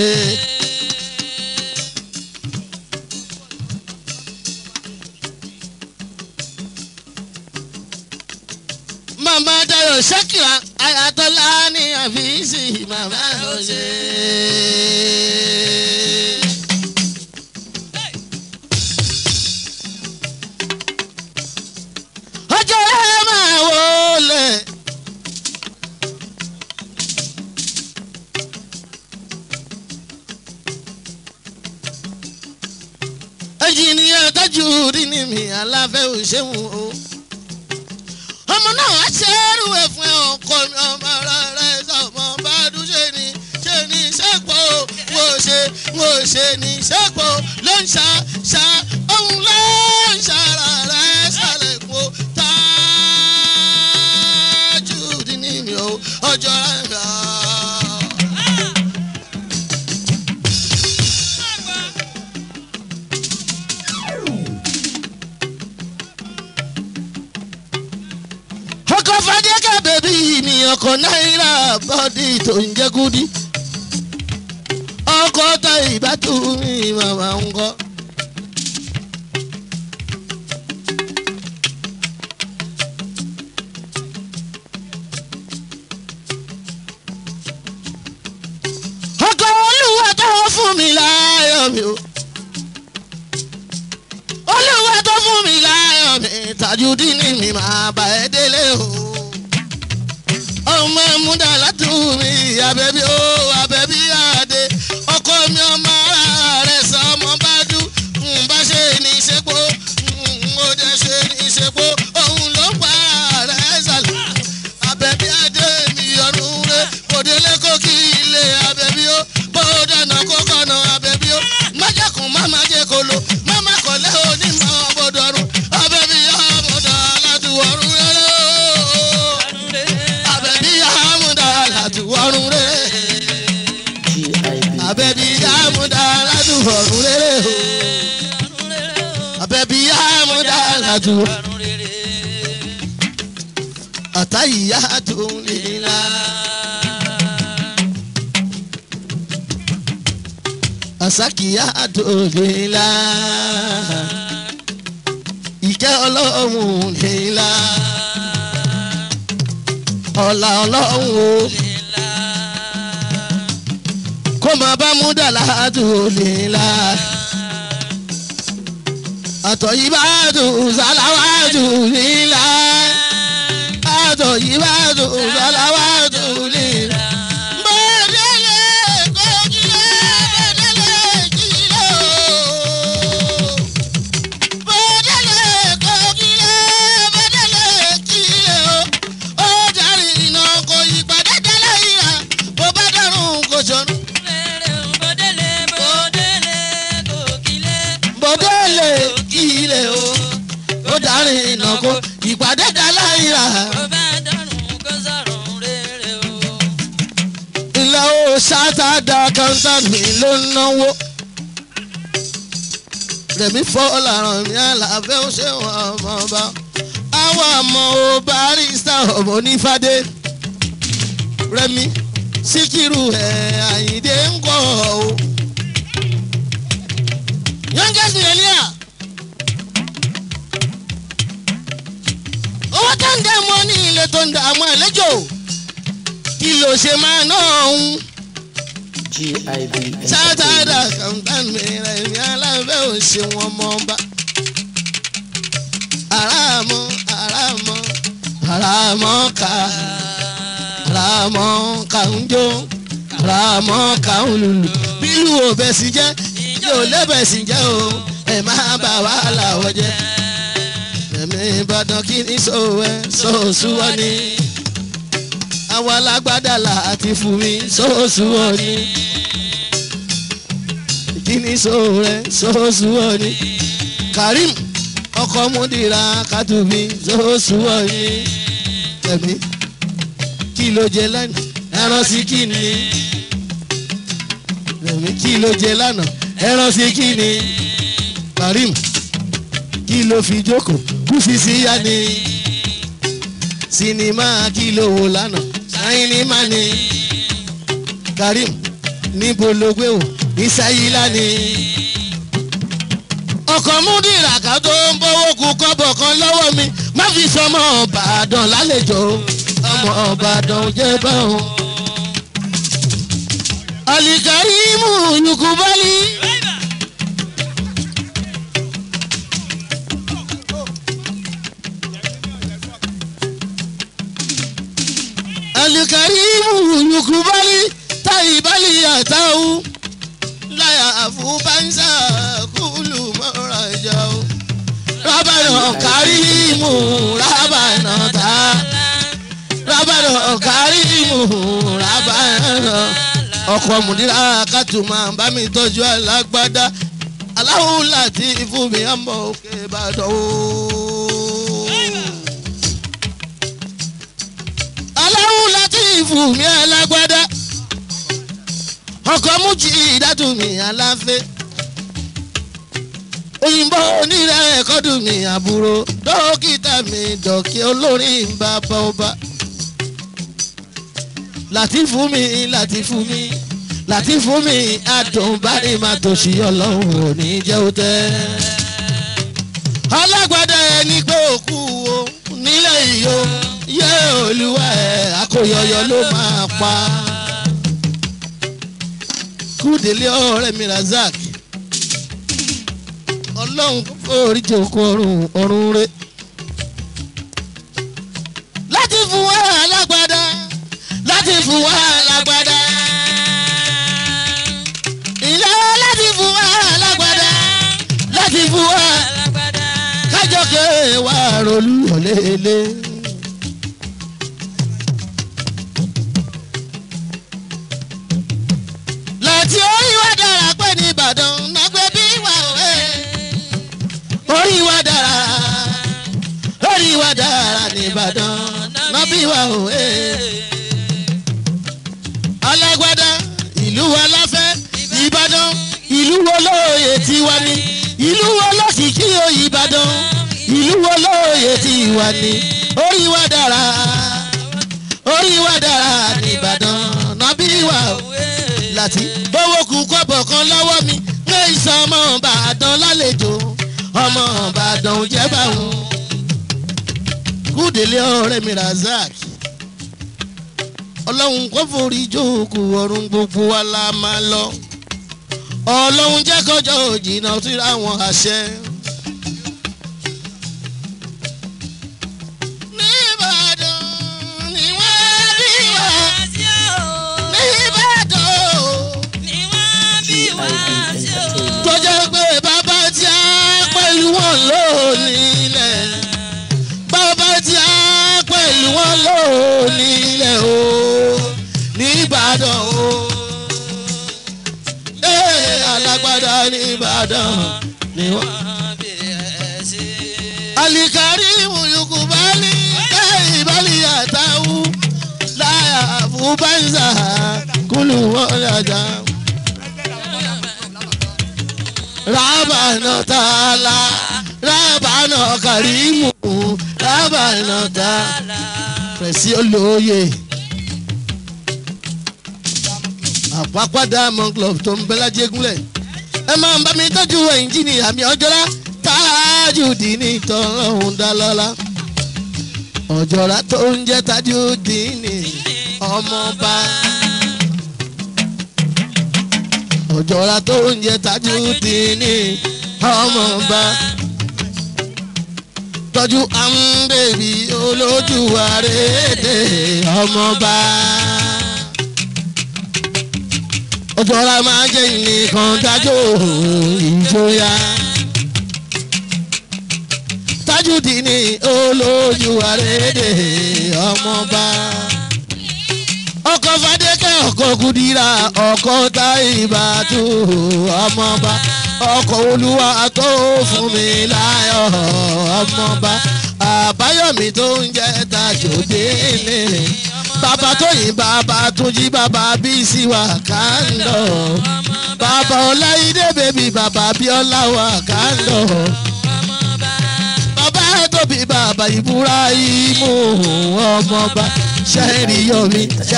màmá Dayọ̀ Sakira Ayatollah ní àfíìsì màmá ò ṣe. Ojora máa wọlé. ẹnjìníà tájú rí ni mi aláfẹ́ òṣèwọ̀n o. ọmọ náà wá ṣẹ́rù ẹ̀ fún ẹ ọkọ mi ọmọ rẹ̀ sọmọ bá dùn ṣe ni sẹ́pọ̀ wò ṣe ni sẹ́pọ̀ ló ń ṣá òun ló ń ṣàrà rẹ̀ sálẹ̀ kó tájú rí ni mi o ọjọ́ rẹ̀. ọkọ̀ fàdékà bèbí mi ọkọ̀ náírà bọ́dí tó ń jẹ́ kúdí ọkọ̀ tá ìbátú mi màmá ń kọ́. ọkọ̀ olúwa tó fún mi láyọ̀ mi o olúwa tó fún mi láyọ̀ mi Tajudeen ni mi máa bá ẹ délé o. ọmọ múdà látún mi àbẹ̀bí o àbẹ̀bí àdé ọkọ mi ọmọ ara rẹ̀ sọ ọmọ bá dú bá ṣe ní ìṣepò ó dé ṣe ní ìṣepò òun ló pa ara rẹ̀ sàlẹ̀. àbẹ̀bí àdé mi ọ̀run rẹ̀ kò délé kó kí ilé àbẹ̀bí o bó dáná kó kọ́nà àbẹ̀bí o májàkùn má má jẹ́ kó lo má má kọ́lé onímọ̀ ọ̀bọ̀dọ̀rùn àbẹ̀bí àmọ̀dá aládùúwọ̀rùn rẹ̀ àbẹ̀bí àmọ̀dá aládùúwọ̀rùn rẹ̀ àbẹ̀bí àmọ̀dá aládùúwọ̀rùn rẹ̀ àbẹ̀bí àmọ̀dá aládùúwọ̀rùn rẹ̀ àtàyíyá tó lè la. àsákìyá tó lè la ìkẹ́ ọlọ́run lè la ọ̀la ọlọ́run o kó máa bá mú dàládù lè la àtọ̀yìnbádù sàláwádù lè la àtọ̀yìnbádù sàláwádù lè la. Ìnàkó ìpàdé dáláyà. ilé o ṣáàtàdà kọ́ńtà mi ló ń náwó. rẹ̀mí fọ́ọ̀làrán mi àlàfẹ́ ó ṣe wọ́n ọmọ ọba. àwọn àmọ́ o barista ọmọ onífàdé. rẹ̀mí síkírù ẹ̀ àyíndé ń kọ́ o. youngest millionaire. owó tó ń dẹ́ mọ́ ní ilé tó ń dà àwọn àlejò kí ló ṣe máa náà ń. GIB ṣáàtàdà kàńtàn mi rẹ̀ mi alábẹ́ ò ṣe wọn mọ́ bá. àràmọ́ ká ń jó àràmọ́ ká ń lùlù bílù ò bẹ̀ sí jẹ́ yóò lẹ́bẹ̀ sí jẹ́ o ẹ̀ máa bà wá làwọ̀ jẹ́. ẹ̀mí Ìbàdàn kí ni sóòsù wọ́n ni àwọn alágbádá láti fún mi sóòsù wọ́n ni kí ni sóòsù wọ́n ni Karim ọkọ̀ múdìrà kàtúbí sóòsù wọ́n ni ẹ̀mí kí ló jẹ lánàá ẹran sí kí ni ẹ̀mí kí ló jẹ lánàá ẹran sí kí ni Karim kí ló fi jókòó kúfìsì yá ni sinimá kí ló wò lánàá sinimá ni Karim níbo ló gbé wò ní sayila ni ọkọ̀ múdìrà ká tó ń bọ́wọ́ kú kọ́bọ̀ kan lọ́wọ́ mi má fi sọmọ Ìbàdàn lálejò ọmọ Ìbàdàn jẹ́ báwọn. Alikarimu yukubali. Alikarimu yukubali taibali yatau la ya afu banza kulu maraja. rábànà kárìmù rábànà tá rábànà kárìmù rábànà ọkọ̀ mùdírà kàtúmọ̀ bá mi tọ́jú alágbádá aláwo láti fún mi ọmọ òkè ìbàdàn o. aláwo láti fún mi alágbádá ọkọ̀ mújì ìdádùn mi aláfẹ́ òyìnbó onírẹ̀ ẹ̀kọ́dùn mi àbúrò dókítà mi dọ̀kí olórin bàbá ọba láti fún mi láti fún mi àdùnbárí máa tòṣì ọlọ́run ò ní jẹ́ ó tẹ́. alágbádá ẹni pé òkú o nílẹ̀ ìyó yẹ olúwa ẹ̀ akóyọyọ ló máa pa. kúdélé ọ̀rẹ́ mi Razak ọlọ́run orí jòkó ọ̀run rẹ̀ láti fún wa alágbádá láti fún wa alágbádá ilé láti fún wa alágbádá láti fún wa kájọ kéré wa rolú ọ̀lẹ́lẹ́. láti orí wa dára pé ní Ìbàdàn nàgbẹ́ bí wà òwe orí wa dára ní Ìbàdàn nàbí wà òwe alágbádá ìlú wa láfẹ́ Ìbàdàn ìlú wo lóye tiwa ni ìlú wo lọ́sìkí o Ìbàdàn ìlú wo lóye tiwa ni orí wa dára ní Ìbàdàn nàbí wà láti bówó kú kọ́bọ̀ kan lọ́wọ́ mi pé ìsàn ọmọ Ìbàdàn lálejò ọmọ Ìbàdàn jẹ́ báwọn kúdélé ọ̀rẹ́ mi Razak ọlọ́run kò forí jókòó ọ̀run gbogbo wa la máa lọ ọlọ́run jẹ́ kọjọ́ òjìnà tí ráwọn àṣẹ. ní Ìbàdàn ni wọ́n bí wá ní Ìbàdàn ni wọ́n bí wá tó jẹ́ pé bàbá tí a pẹ̀lú wọn lónìí bàbá tí a pẹ̀lú wọn lónìí o ní Ìbàdàn o alágbádá ní Ìbàdàn ni wọ́n. alikari muyuku bali bali atawu láyà fúbánzà kúlù wọlé ajá. rábànà tààlà rábànà kàrímù rábànà tààlà pẹ̀sí olóye. àpapọ̀ Diamond Club tó ń bẹ lájẹgúnlẹ̀ ẹ máa ń bá mi tọ́jú ẹ̀ńjìnì àmì ọjọ́lá Tajudeen tọ́lọ́hún dálọ́lá ọjọ́lá tó ń jẹ́ Tajudeen ọmọọba ọjọ́lá tó ń jẹ́ Tajudeen ọmọọba tọ́jú àmbèbí olójú àrèdè ọmọọba. ọjọ́ra máa jẹ́ nìkan dájọ́ ìjọya Tajudeen olójú àrèdè ọmọọba ọkọ Fadékẹ́ ọkọ Kúdírà ọkọ Táìbàtú ọmọọba ọkọ Olúwa tó fún mi láyọ̀ ọmọọba Àbáyọ̀mí tó ń jẹ́ Tajudeen bàbá Tóyìn bàbá Túnjí bàbá Bísí wà kándọ̀ bàbá Ọláìdé bèbí bàbá Bíọ́lá wà kándọ̀ bàbá Tóbi bàbá Ibrahimu ọmọọba ṣẹ́ẹ̀rìyọ̀mí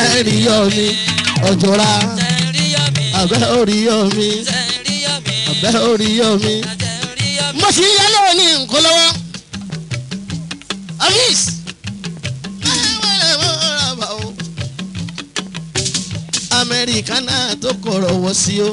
ọjọ́ra abẹ́ oríyọ̀mí mo sì yẹ lọ́wọ́ ní nǹkan lọ́wọ́ Amis. Amẹ́ríkà náà tó kọ̀rọ̀ wọ́ sí o.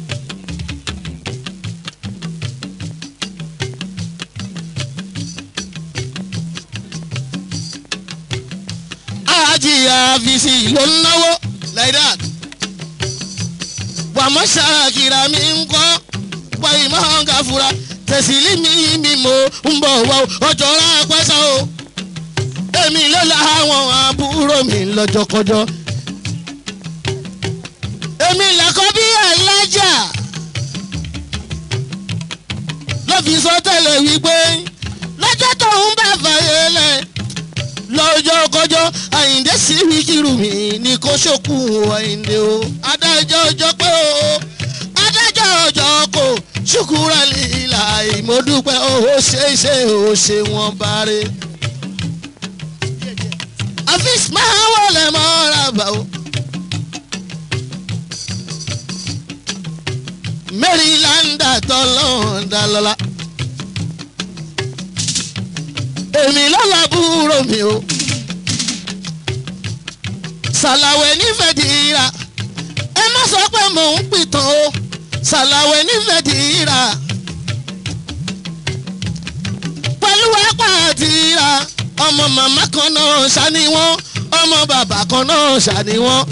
Ajiya visi ló ń náwó like that. Wàmọ́ ṣàkìrà mi ń kọ́ wàyí máa ń ga fura tẹ̀sílì mi mo ń bọ̀ wá ọjọ́ rápẹ́sà o èmi ló la àwọn àbúrò mi lọ́jọ́kọjọ́ èmi làkọ́ bí alájà ló fi sọ tẹ́lẹ̀ wípé lọ́jọ́ tó ń bá fàyè lẹ̀ lọ́jọ́ kọjọ́ Àyìndé sí Wíkírù mi ní kó ṣòkú Àyìndé o adájọ́ ọjọ́ pé o adájọ́ ọjọ́ kò ṣùkúrà lílà ìmọ̀dúpẹ́ o ó ṣe wọ́n báre. Afis máa wọlé mọ́ra bá o. Maryland tọ́lọ́ọ̀dà lọ́la. Èmi lọ́la búrò mi o. Sàlàwẹ̀ nífẹ̀ẹ́ dìíra. Ẹ má sọ pé mò ń pìtàn o. Sàlàwẹ̀ nífẹ̀ẹ́ dìíra. Pẹ̀lú ẹ̀pà àtìra. Ọmọ màmá kan náà ṣàní wọ́n. Ọmọ bàbá kan náà ṣàní wọ́n.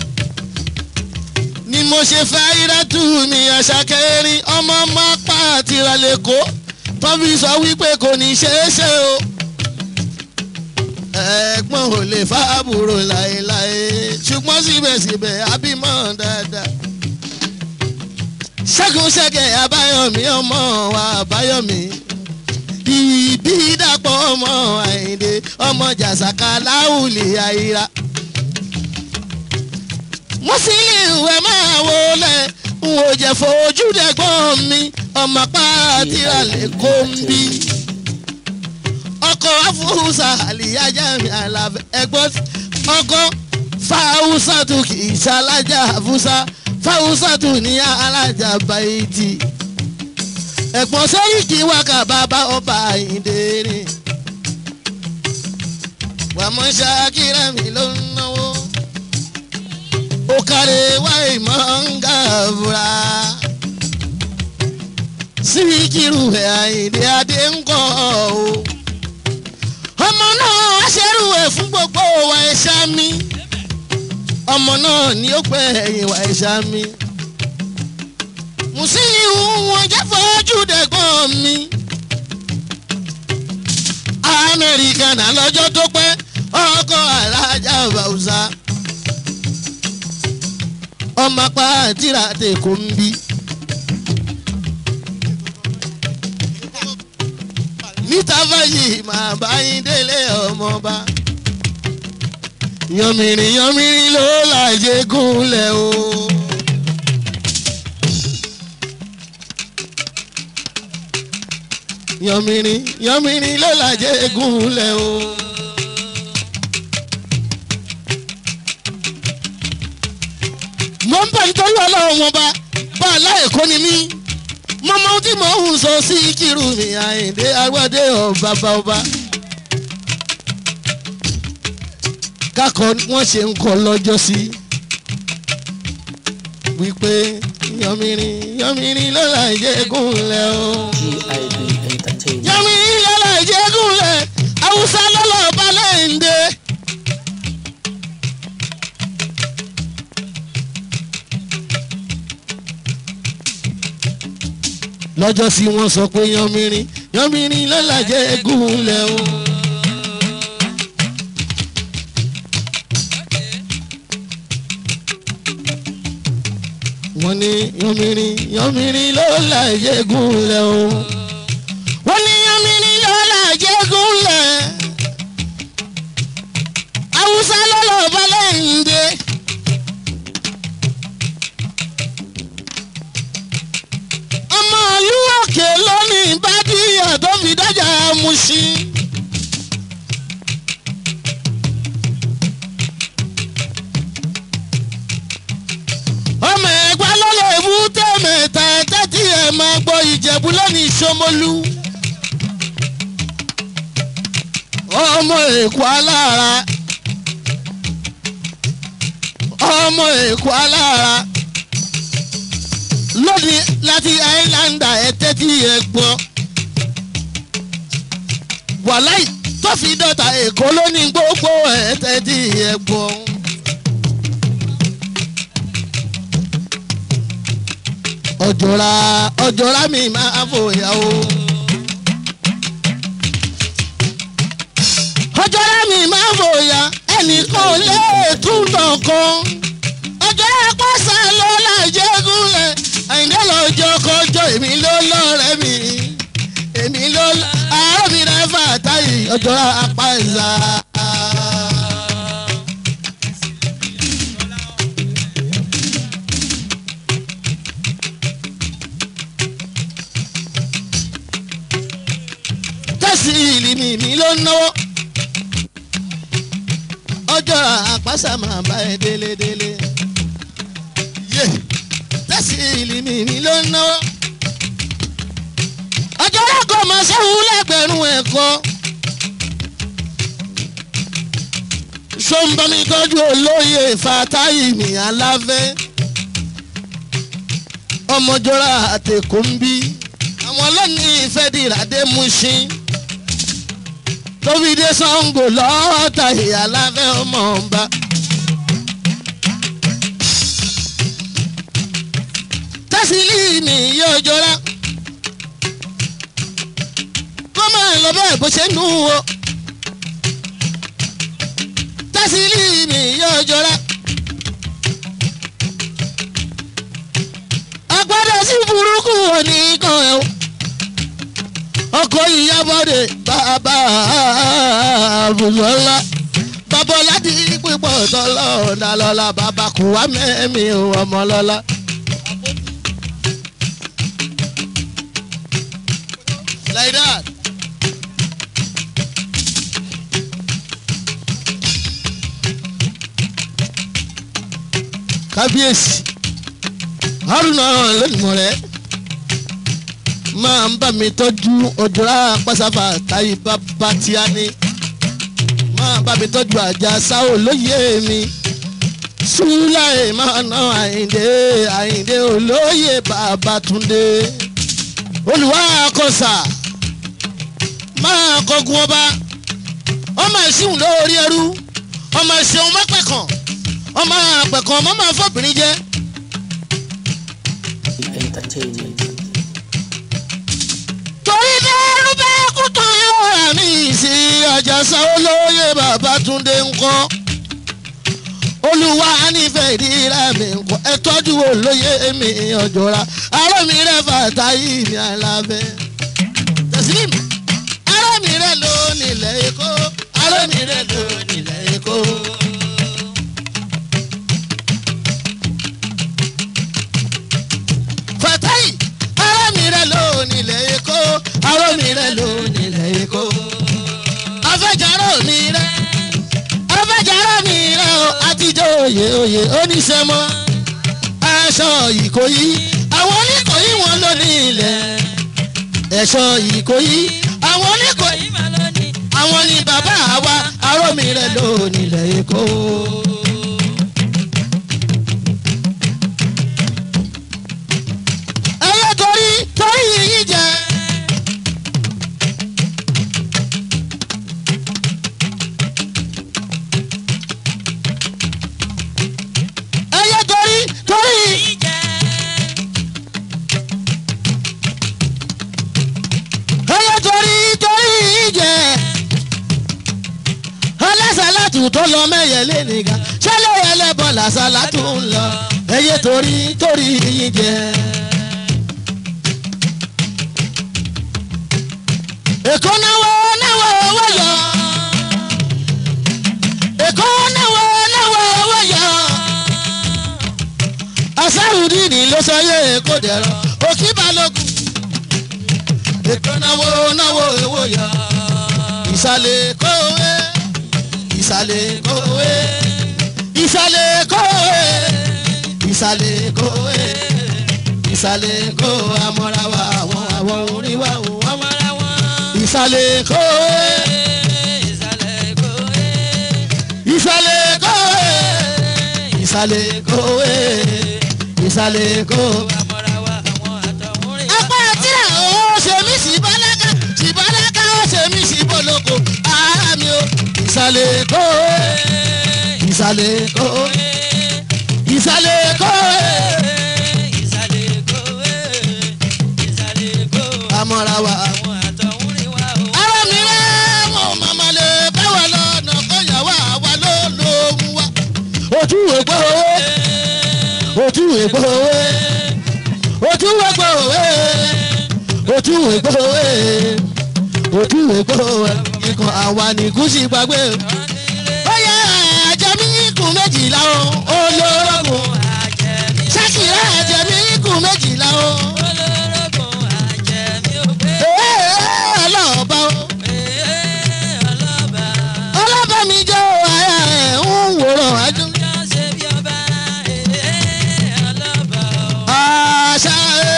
Ni mo ṣe fẹ́ irẹ́tù mi àṣàkẹ́rin ọmọ máa pa àtìrà lẹ́kọ̀ọ́ tọ́bí sọ wípé kò ní ṣeé ṣe o. Ẹ̀gbọ́n ò lè fábùrò láéláé ṣùgbọ́n síbẹ̀síbẹ̀ àbímọ dáadáa. Ṣẹ́gun Ṣẹ́gẹ̀ Abáyọ̀mí ọmọ wa Abáyọ̀mí. Ìbí dàpọ̀ ọmọ Àyìndé ọmọ Jàsàkà láwùlì àyíra. Musiliu ẹ máa wọlé n ò jẹ́ fojú dẹ́gbọ́n mi ọmọ pàtìrà lè kó ń bí. Ọkọ̀ afúnṣà àlìyájà mi àlàfẹ́ ẹgbọ́n ọkọ̀ fáwùsàtù kì í ṣalájà àfúnṣà fáwùsàtù ní alájà báyìí. Ẹ̀gbọ́n Sẹ́ríkì wákà bàbá ọba Àyìndé rìn. Wàmọ́ Ṣakira mi ló ń náwó. Okare wa imanga vura Síkírù Àyìndé adé ńkọ́ o ọmọ náà aṣẹ́rù ẹ̀ fún gbogbo wa ẹ̀ṣá mi ọmọ náà ni ó pẹ́ ẹ̀yìn wa ẹ̀ṣá mi Musiliu wọn jẹ́ fojú dẹ̀gbọ́n mi Amẹ́ríkà náà lọ́jọ́ tó pẹ́ ọkọ̀ alájà Bàwùsà ọmọ apá àtìrà tèkó ń bí. Níta fàyè máa bá yín délé ọmọba. Yànmìrìn ló lájẹ gúnlẹ̀ o. Yànmìrìn ló lájẹ gúnlẹ̀ o. Mo ń bá nítorí ọlọ́run wọn bá aláìkó ni mí mo mọ ohun tí mò ń sọ Síkírù mi Àyìndé agbádé ọba. Kákọ́ wọ́n ṣe ń kọ́ lọ́jọ́ sí wípé yànmìrìn lọ́la ìjẹ́gúnlẹ̀ o. GIB Entertainment. Yànmìrìn lọ́la ìjẹ́gúnlẹ̀ Haúsá lọ́lọ́ ọba lẹ́yìndé. Lọ́jọ́ sí wọ́n sọ pé yànmìrìn lọ́la ìjẹ́gúnlẹ̀ o. Wọ́n ní yànmìrìn lọ́la ìjẹ́gúnlẹ̀ o. Wọ́n ní yànmìrìn lọ́la ìjẹ́gúnlẹ̀. Haúsá lọ́lọ́ ọba lẹ́yìndé. Ọmọ ìlú òkè lónìí bá díyà tó fi dájà Mùṣín. Ọmọ Ẹ̀gbá ló lè mú tẹ̀mẹ̀tà tẹ́tí ẹ̀ máa gbọ́ Ìjẹ̀bú lónìí Ṣómólú. Ọmọ Èkó alára. Ọmọ Èkó alára. Lónìí láti Islander ẹ̀ tẹ́tí ẹ̀ gbọ́. Wàláì tó fi dọ́ta Èkó lónìí gbogbo ẹ̀ tẹ́tí ẹ̀ gbọ́. ọ̀jọ̀ra mi máa fòyà o. ọ̀jọ̀ra mi máa fòyà ẹnìkan ò lè túnbọ̀ kan. ọ̀jọ̀ra pàṣẹ ló lájẹ́gúnlẹ̀ Àyìndé lọ́jọ́ kọjọ́ èmi ló lọ́rẹ́ mi. èmi ló àárọ̀ mi rẹ̀ Fàtáì ọ̀jọ̀ra apáìsà. ìlì mi ló náwó ọjọ́ àpáṣà máa bá ẹ délédélé yé tẹ́sí ìlì mi ló náwó ọjọ́ ẹ̀kọ́ máa ṣẹ́wó lẹ́gbẹ̀rún ẹ̀kọ́ ṣọ́nbọ́n mi tọ́jú olóyè Fàtáì mi Aláfẹ́ ọmọjọ́ra àtẹ̀kọ́ ń bí àwọn lónìí ìfẹ́ dìrádé Mùṣín tóbi dé Ṣàngó lọ́ọ̀tà Aláfẹ́ ọmọ ọba. tẹ́sílì mi yóò jọra kó máa lọ bẹ́ẹ̀ bó ṣe nù o. tẹ́sílì mi yóò jọra agbádá sí burúkú òní kan ẹ̀ o. ọkọ̀ Ìyábọ̀dé bàbá Bùsọ́lá bàbá Ọládì pípọ̀ tọ́lọ́ ọ̀dàlọ́lá bàbá kùwà mẹ́mí ọmọ lọ́lá. Like that. Kábíyèsí Haruna lónìí rẹ̀ máa ń bá mi tọ́jú ọ̀jọ̀ra pásáfà táyì bàbá tíá ní máa bá mi tọ́jú Àjàsá olóyè mi Súláì máa ná Àyìndé olóyè Babátúndé olùwà àkọsà máa kọgun ọba ọmọ ìṣíhùn lórí ẹrú ọmọ ìṣeun mọ́pẹ̀kàn ọmọ àpẹ̀kàn ọmọ máa fọ́bìnrin jẹ́. Entertainment. torí bẹ́ẹ̀rù bẹ́ẹ̀ kú tán yóò rà mí sí Àjàsá olóyè Babátúndé ńkọ́ olúwa nífẹ̀ẹ́ ìdíra mi ńkọ́ ẹ tọ́jú olóyè mi ọ̀jọ̀ra àárọ̀ mi rẹ̀ Fàtáì mi Aláfẹ́ tẹ̀sílímù àárọ̀ mi rẹ̀ ló nílẹ̀ Èkó àárọ̀ mi rẹ̀ ló nílẹ̀ Èkó. Fàtáì àárọ̀ mi rẹ̀ ló nílẹ̀ Èkó àárọ̀ mi rẹ̀ ló nílẹ̀ Èkó. afẹ́jàrọ̀ mi rẹ̀ o àtijọ́ òye oníṣẹ́mọ́ aṣọ Ìkòyí àwọn Oníkòyí wọn ló ní ilẹ̀ ẹ̀ṣọ́ Ìkòyí àwọn Oníkòyí àwọn ni bàbá wa àárọ̀ mi rẹ̀ ló nílẹ̀ Èkó. ẹyẹ torí yìí jẹ. tó lọ mẹ́yẹlé nìkan ṣẹlẹ̀ ẹlẹ́bọn làṣàlá tó ń lọ ẹyẹ torí yín jẹ. Èkó náwó owó yọ Èkó náwó owó yọ Asárùdíìnì ló sọ yé Èkó dẹ̀rọ Òkí Balógun. Èkó náwó owó yọ ìsàlẹ̀ kówé. Ìsàlẹ̀ kówé ìsàlẹ̀ kówé ìsàlẹ̀ kówé ìsàlẹ̀ kó amọ̀ra wa àwọn orin wa ò amọ̀ra wọn. ìsàlẹ̀ kówé ìsàlẹ̀ kówé ìsàlẹ̀ kówé ìsàlẹ̀ kówé ìsàlẹ̀ kó amọ̀ra wa àwọn àtọ̀húnrin. apá àtìrà ó ṣe mí sí bálákà ó ṣe mí sí bọ́lọ́kọ̀ ara mi o. ìsàlẹ̀ kówé ìsàlẹ̀ kówé ìsàlẹ̀ kówé ìsàlẹ̀ kówé wa. àwọn àtọ̀hún rí wa o. ara mi rẹ̀ wọn màmá lè bá wa lọ́nà kọ́yà wá wa ló lóhùn wa. ojú ègbò owó ojú ègbò owó ojú ègbò owó ojú ègbò owó ojú ègbò owó ikọ̀ àwa ní gúúsì gbàgbé. ó yẹ àjẹmí ikùn méjìlá o olórogún ṣákìrá àjẹmí ikùn méjìlá o. olórogún àjẹmí ò pé. ọlọ́ọ̀bá o ọlọ́ba. ọlọ́ba mi jẹ́ àyà ẹ̀ ń wòrán àjọ. ọjọ́ ṣe bí ọba. ọlọ́ba o. àṣà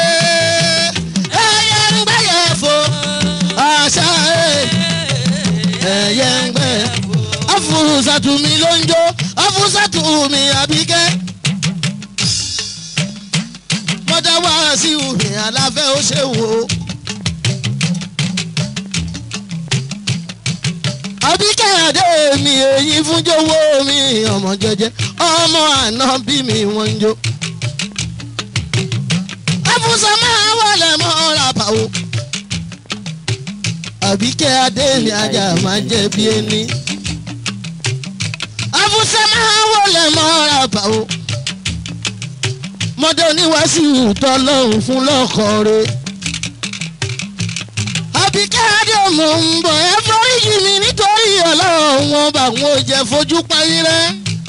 ẹyẹ ń gbẹ́yẹ fò àṣà ẹyẹ ń gbẹ́yẹ. afurusatu mi ló ń jó afurusatu mi àbíkẹ́. mọ́tà wá sí omi àlàfẹ́ ó ṣe wò ó. àbíkẹ́ àdé mi èyí fún jọ̀wọ́ mi ọmọ jẹjẹ ọmọ àná bí mi wọ́n ń jó. afusa máa wọlé mọ́ra báwo. àbíkẹ́ adé mi ajá máa jẹ́ bí ẹni. afusa máa wọlé mọ́ra báwo. mọ́tò oníwàásù tọ́lọ́hún fún lọ́kọ̀ọ́rẹ́. àbíkẹ́ adé mò ń bọ̀ ẹ foríjì mi nítorí ọlọ́run wọn bá wọn ò jẹ́ fojú parí rẹ́.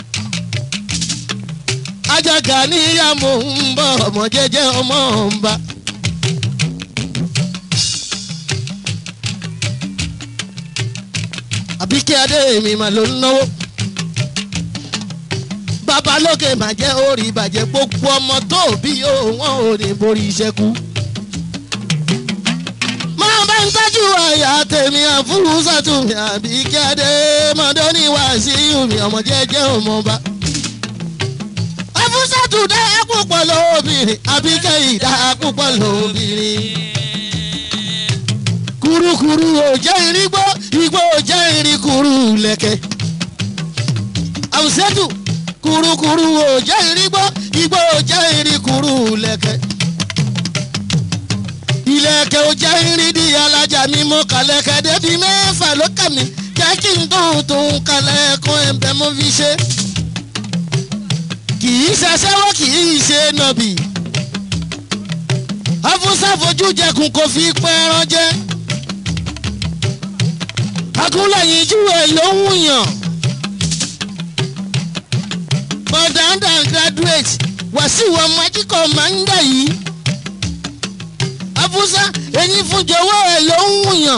ajaga níyà mò ń bọ̀ ọmọ jẹ́jẹ́ ọmọ ọ̀nba. àbíkẹ́ adé mi mà ló ń náwó. babalókè mà jẹ́ orí ìbàjẹ́ gbogbo ọmọ tó bí yóò wọ́n ò ní borí iṣẹ́ kú. máa bá ń tọ́jú àyà tèmi àfúrúsàtù mi àbíkẹ́ adé mọ́dọ́ní wàásíù mi ọmọ jẹ́jẹ́ ọmọ ọba. afúsàtù dá púpọ̀ lóbìnrin àbíkẹ́ ìdá púpọ̀ lóbìnrin. kurukuru ò jẹ́ irígbó igbó ò jẹ́ irikuru lẹ̀kẹ̀. àwùsẹ́tù kurukuru ò jẹ́ irígbó igbó ò jẹ́ irikuru lẹ̀kẹ̀. ilẹ̀kẹ̀ ò jẹ́ irídìí alájà mímọ́ kàlẹ́kẹ̀ débi mẹ́fà ló kà mí jẹ́ kí n tó kalẹ̀ kún ẹ̀bẹ̀ mo fi ṣe. kì í ṣaṣẹ́wó kì í ṣe nọ̀bì. afúnṣà fojú jẹkùn kò fi pẹ́ẹ́rán jẹ́. agúnlẹ̀yìn júwe ló ń yàn. bọ̀dáńdà graduate wàsíù ọmọ ajíkọ̀ máa ń dà yìí. afúnṣà eyín fún jọ̀wọ́ ẹ̀ ló ń yàn.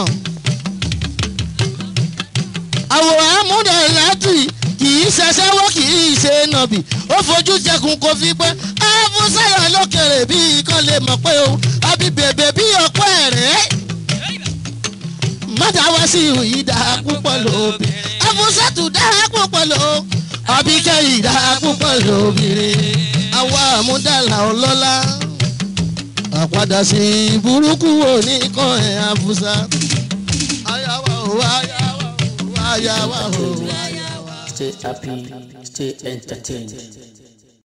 àwòrán amúdà látì kì í ṣaṣẹ́wó kì í ṣe nọ̀bì. ó fojú jẹkùn kò fi pẹ́ afúnṣàyà lókèrè bí kan lè mọ̀ pé o àbí bèbè bí ọ̀pọ̀ ẹ̀rẹ́. mọ́tà wá sí ìdá púpọ̀ lóbi afúnṣàtù dá púpọ̀ ló àbíkẹ́ ìdá púpọ̀ lóbìnrin. àwa àmúdàlà ọlọ́lá àpadà sí burúkú oníkan ẹ̀ afúnṣà. ayawa o ayawa o ayawa o ayawa. Stay happy, stay entertained.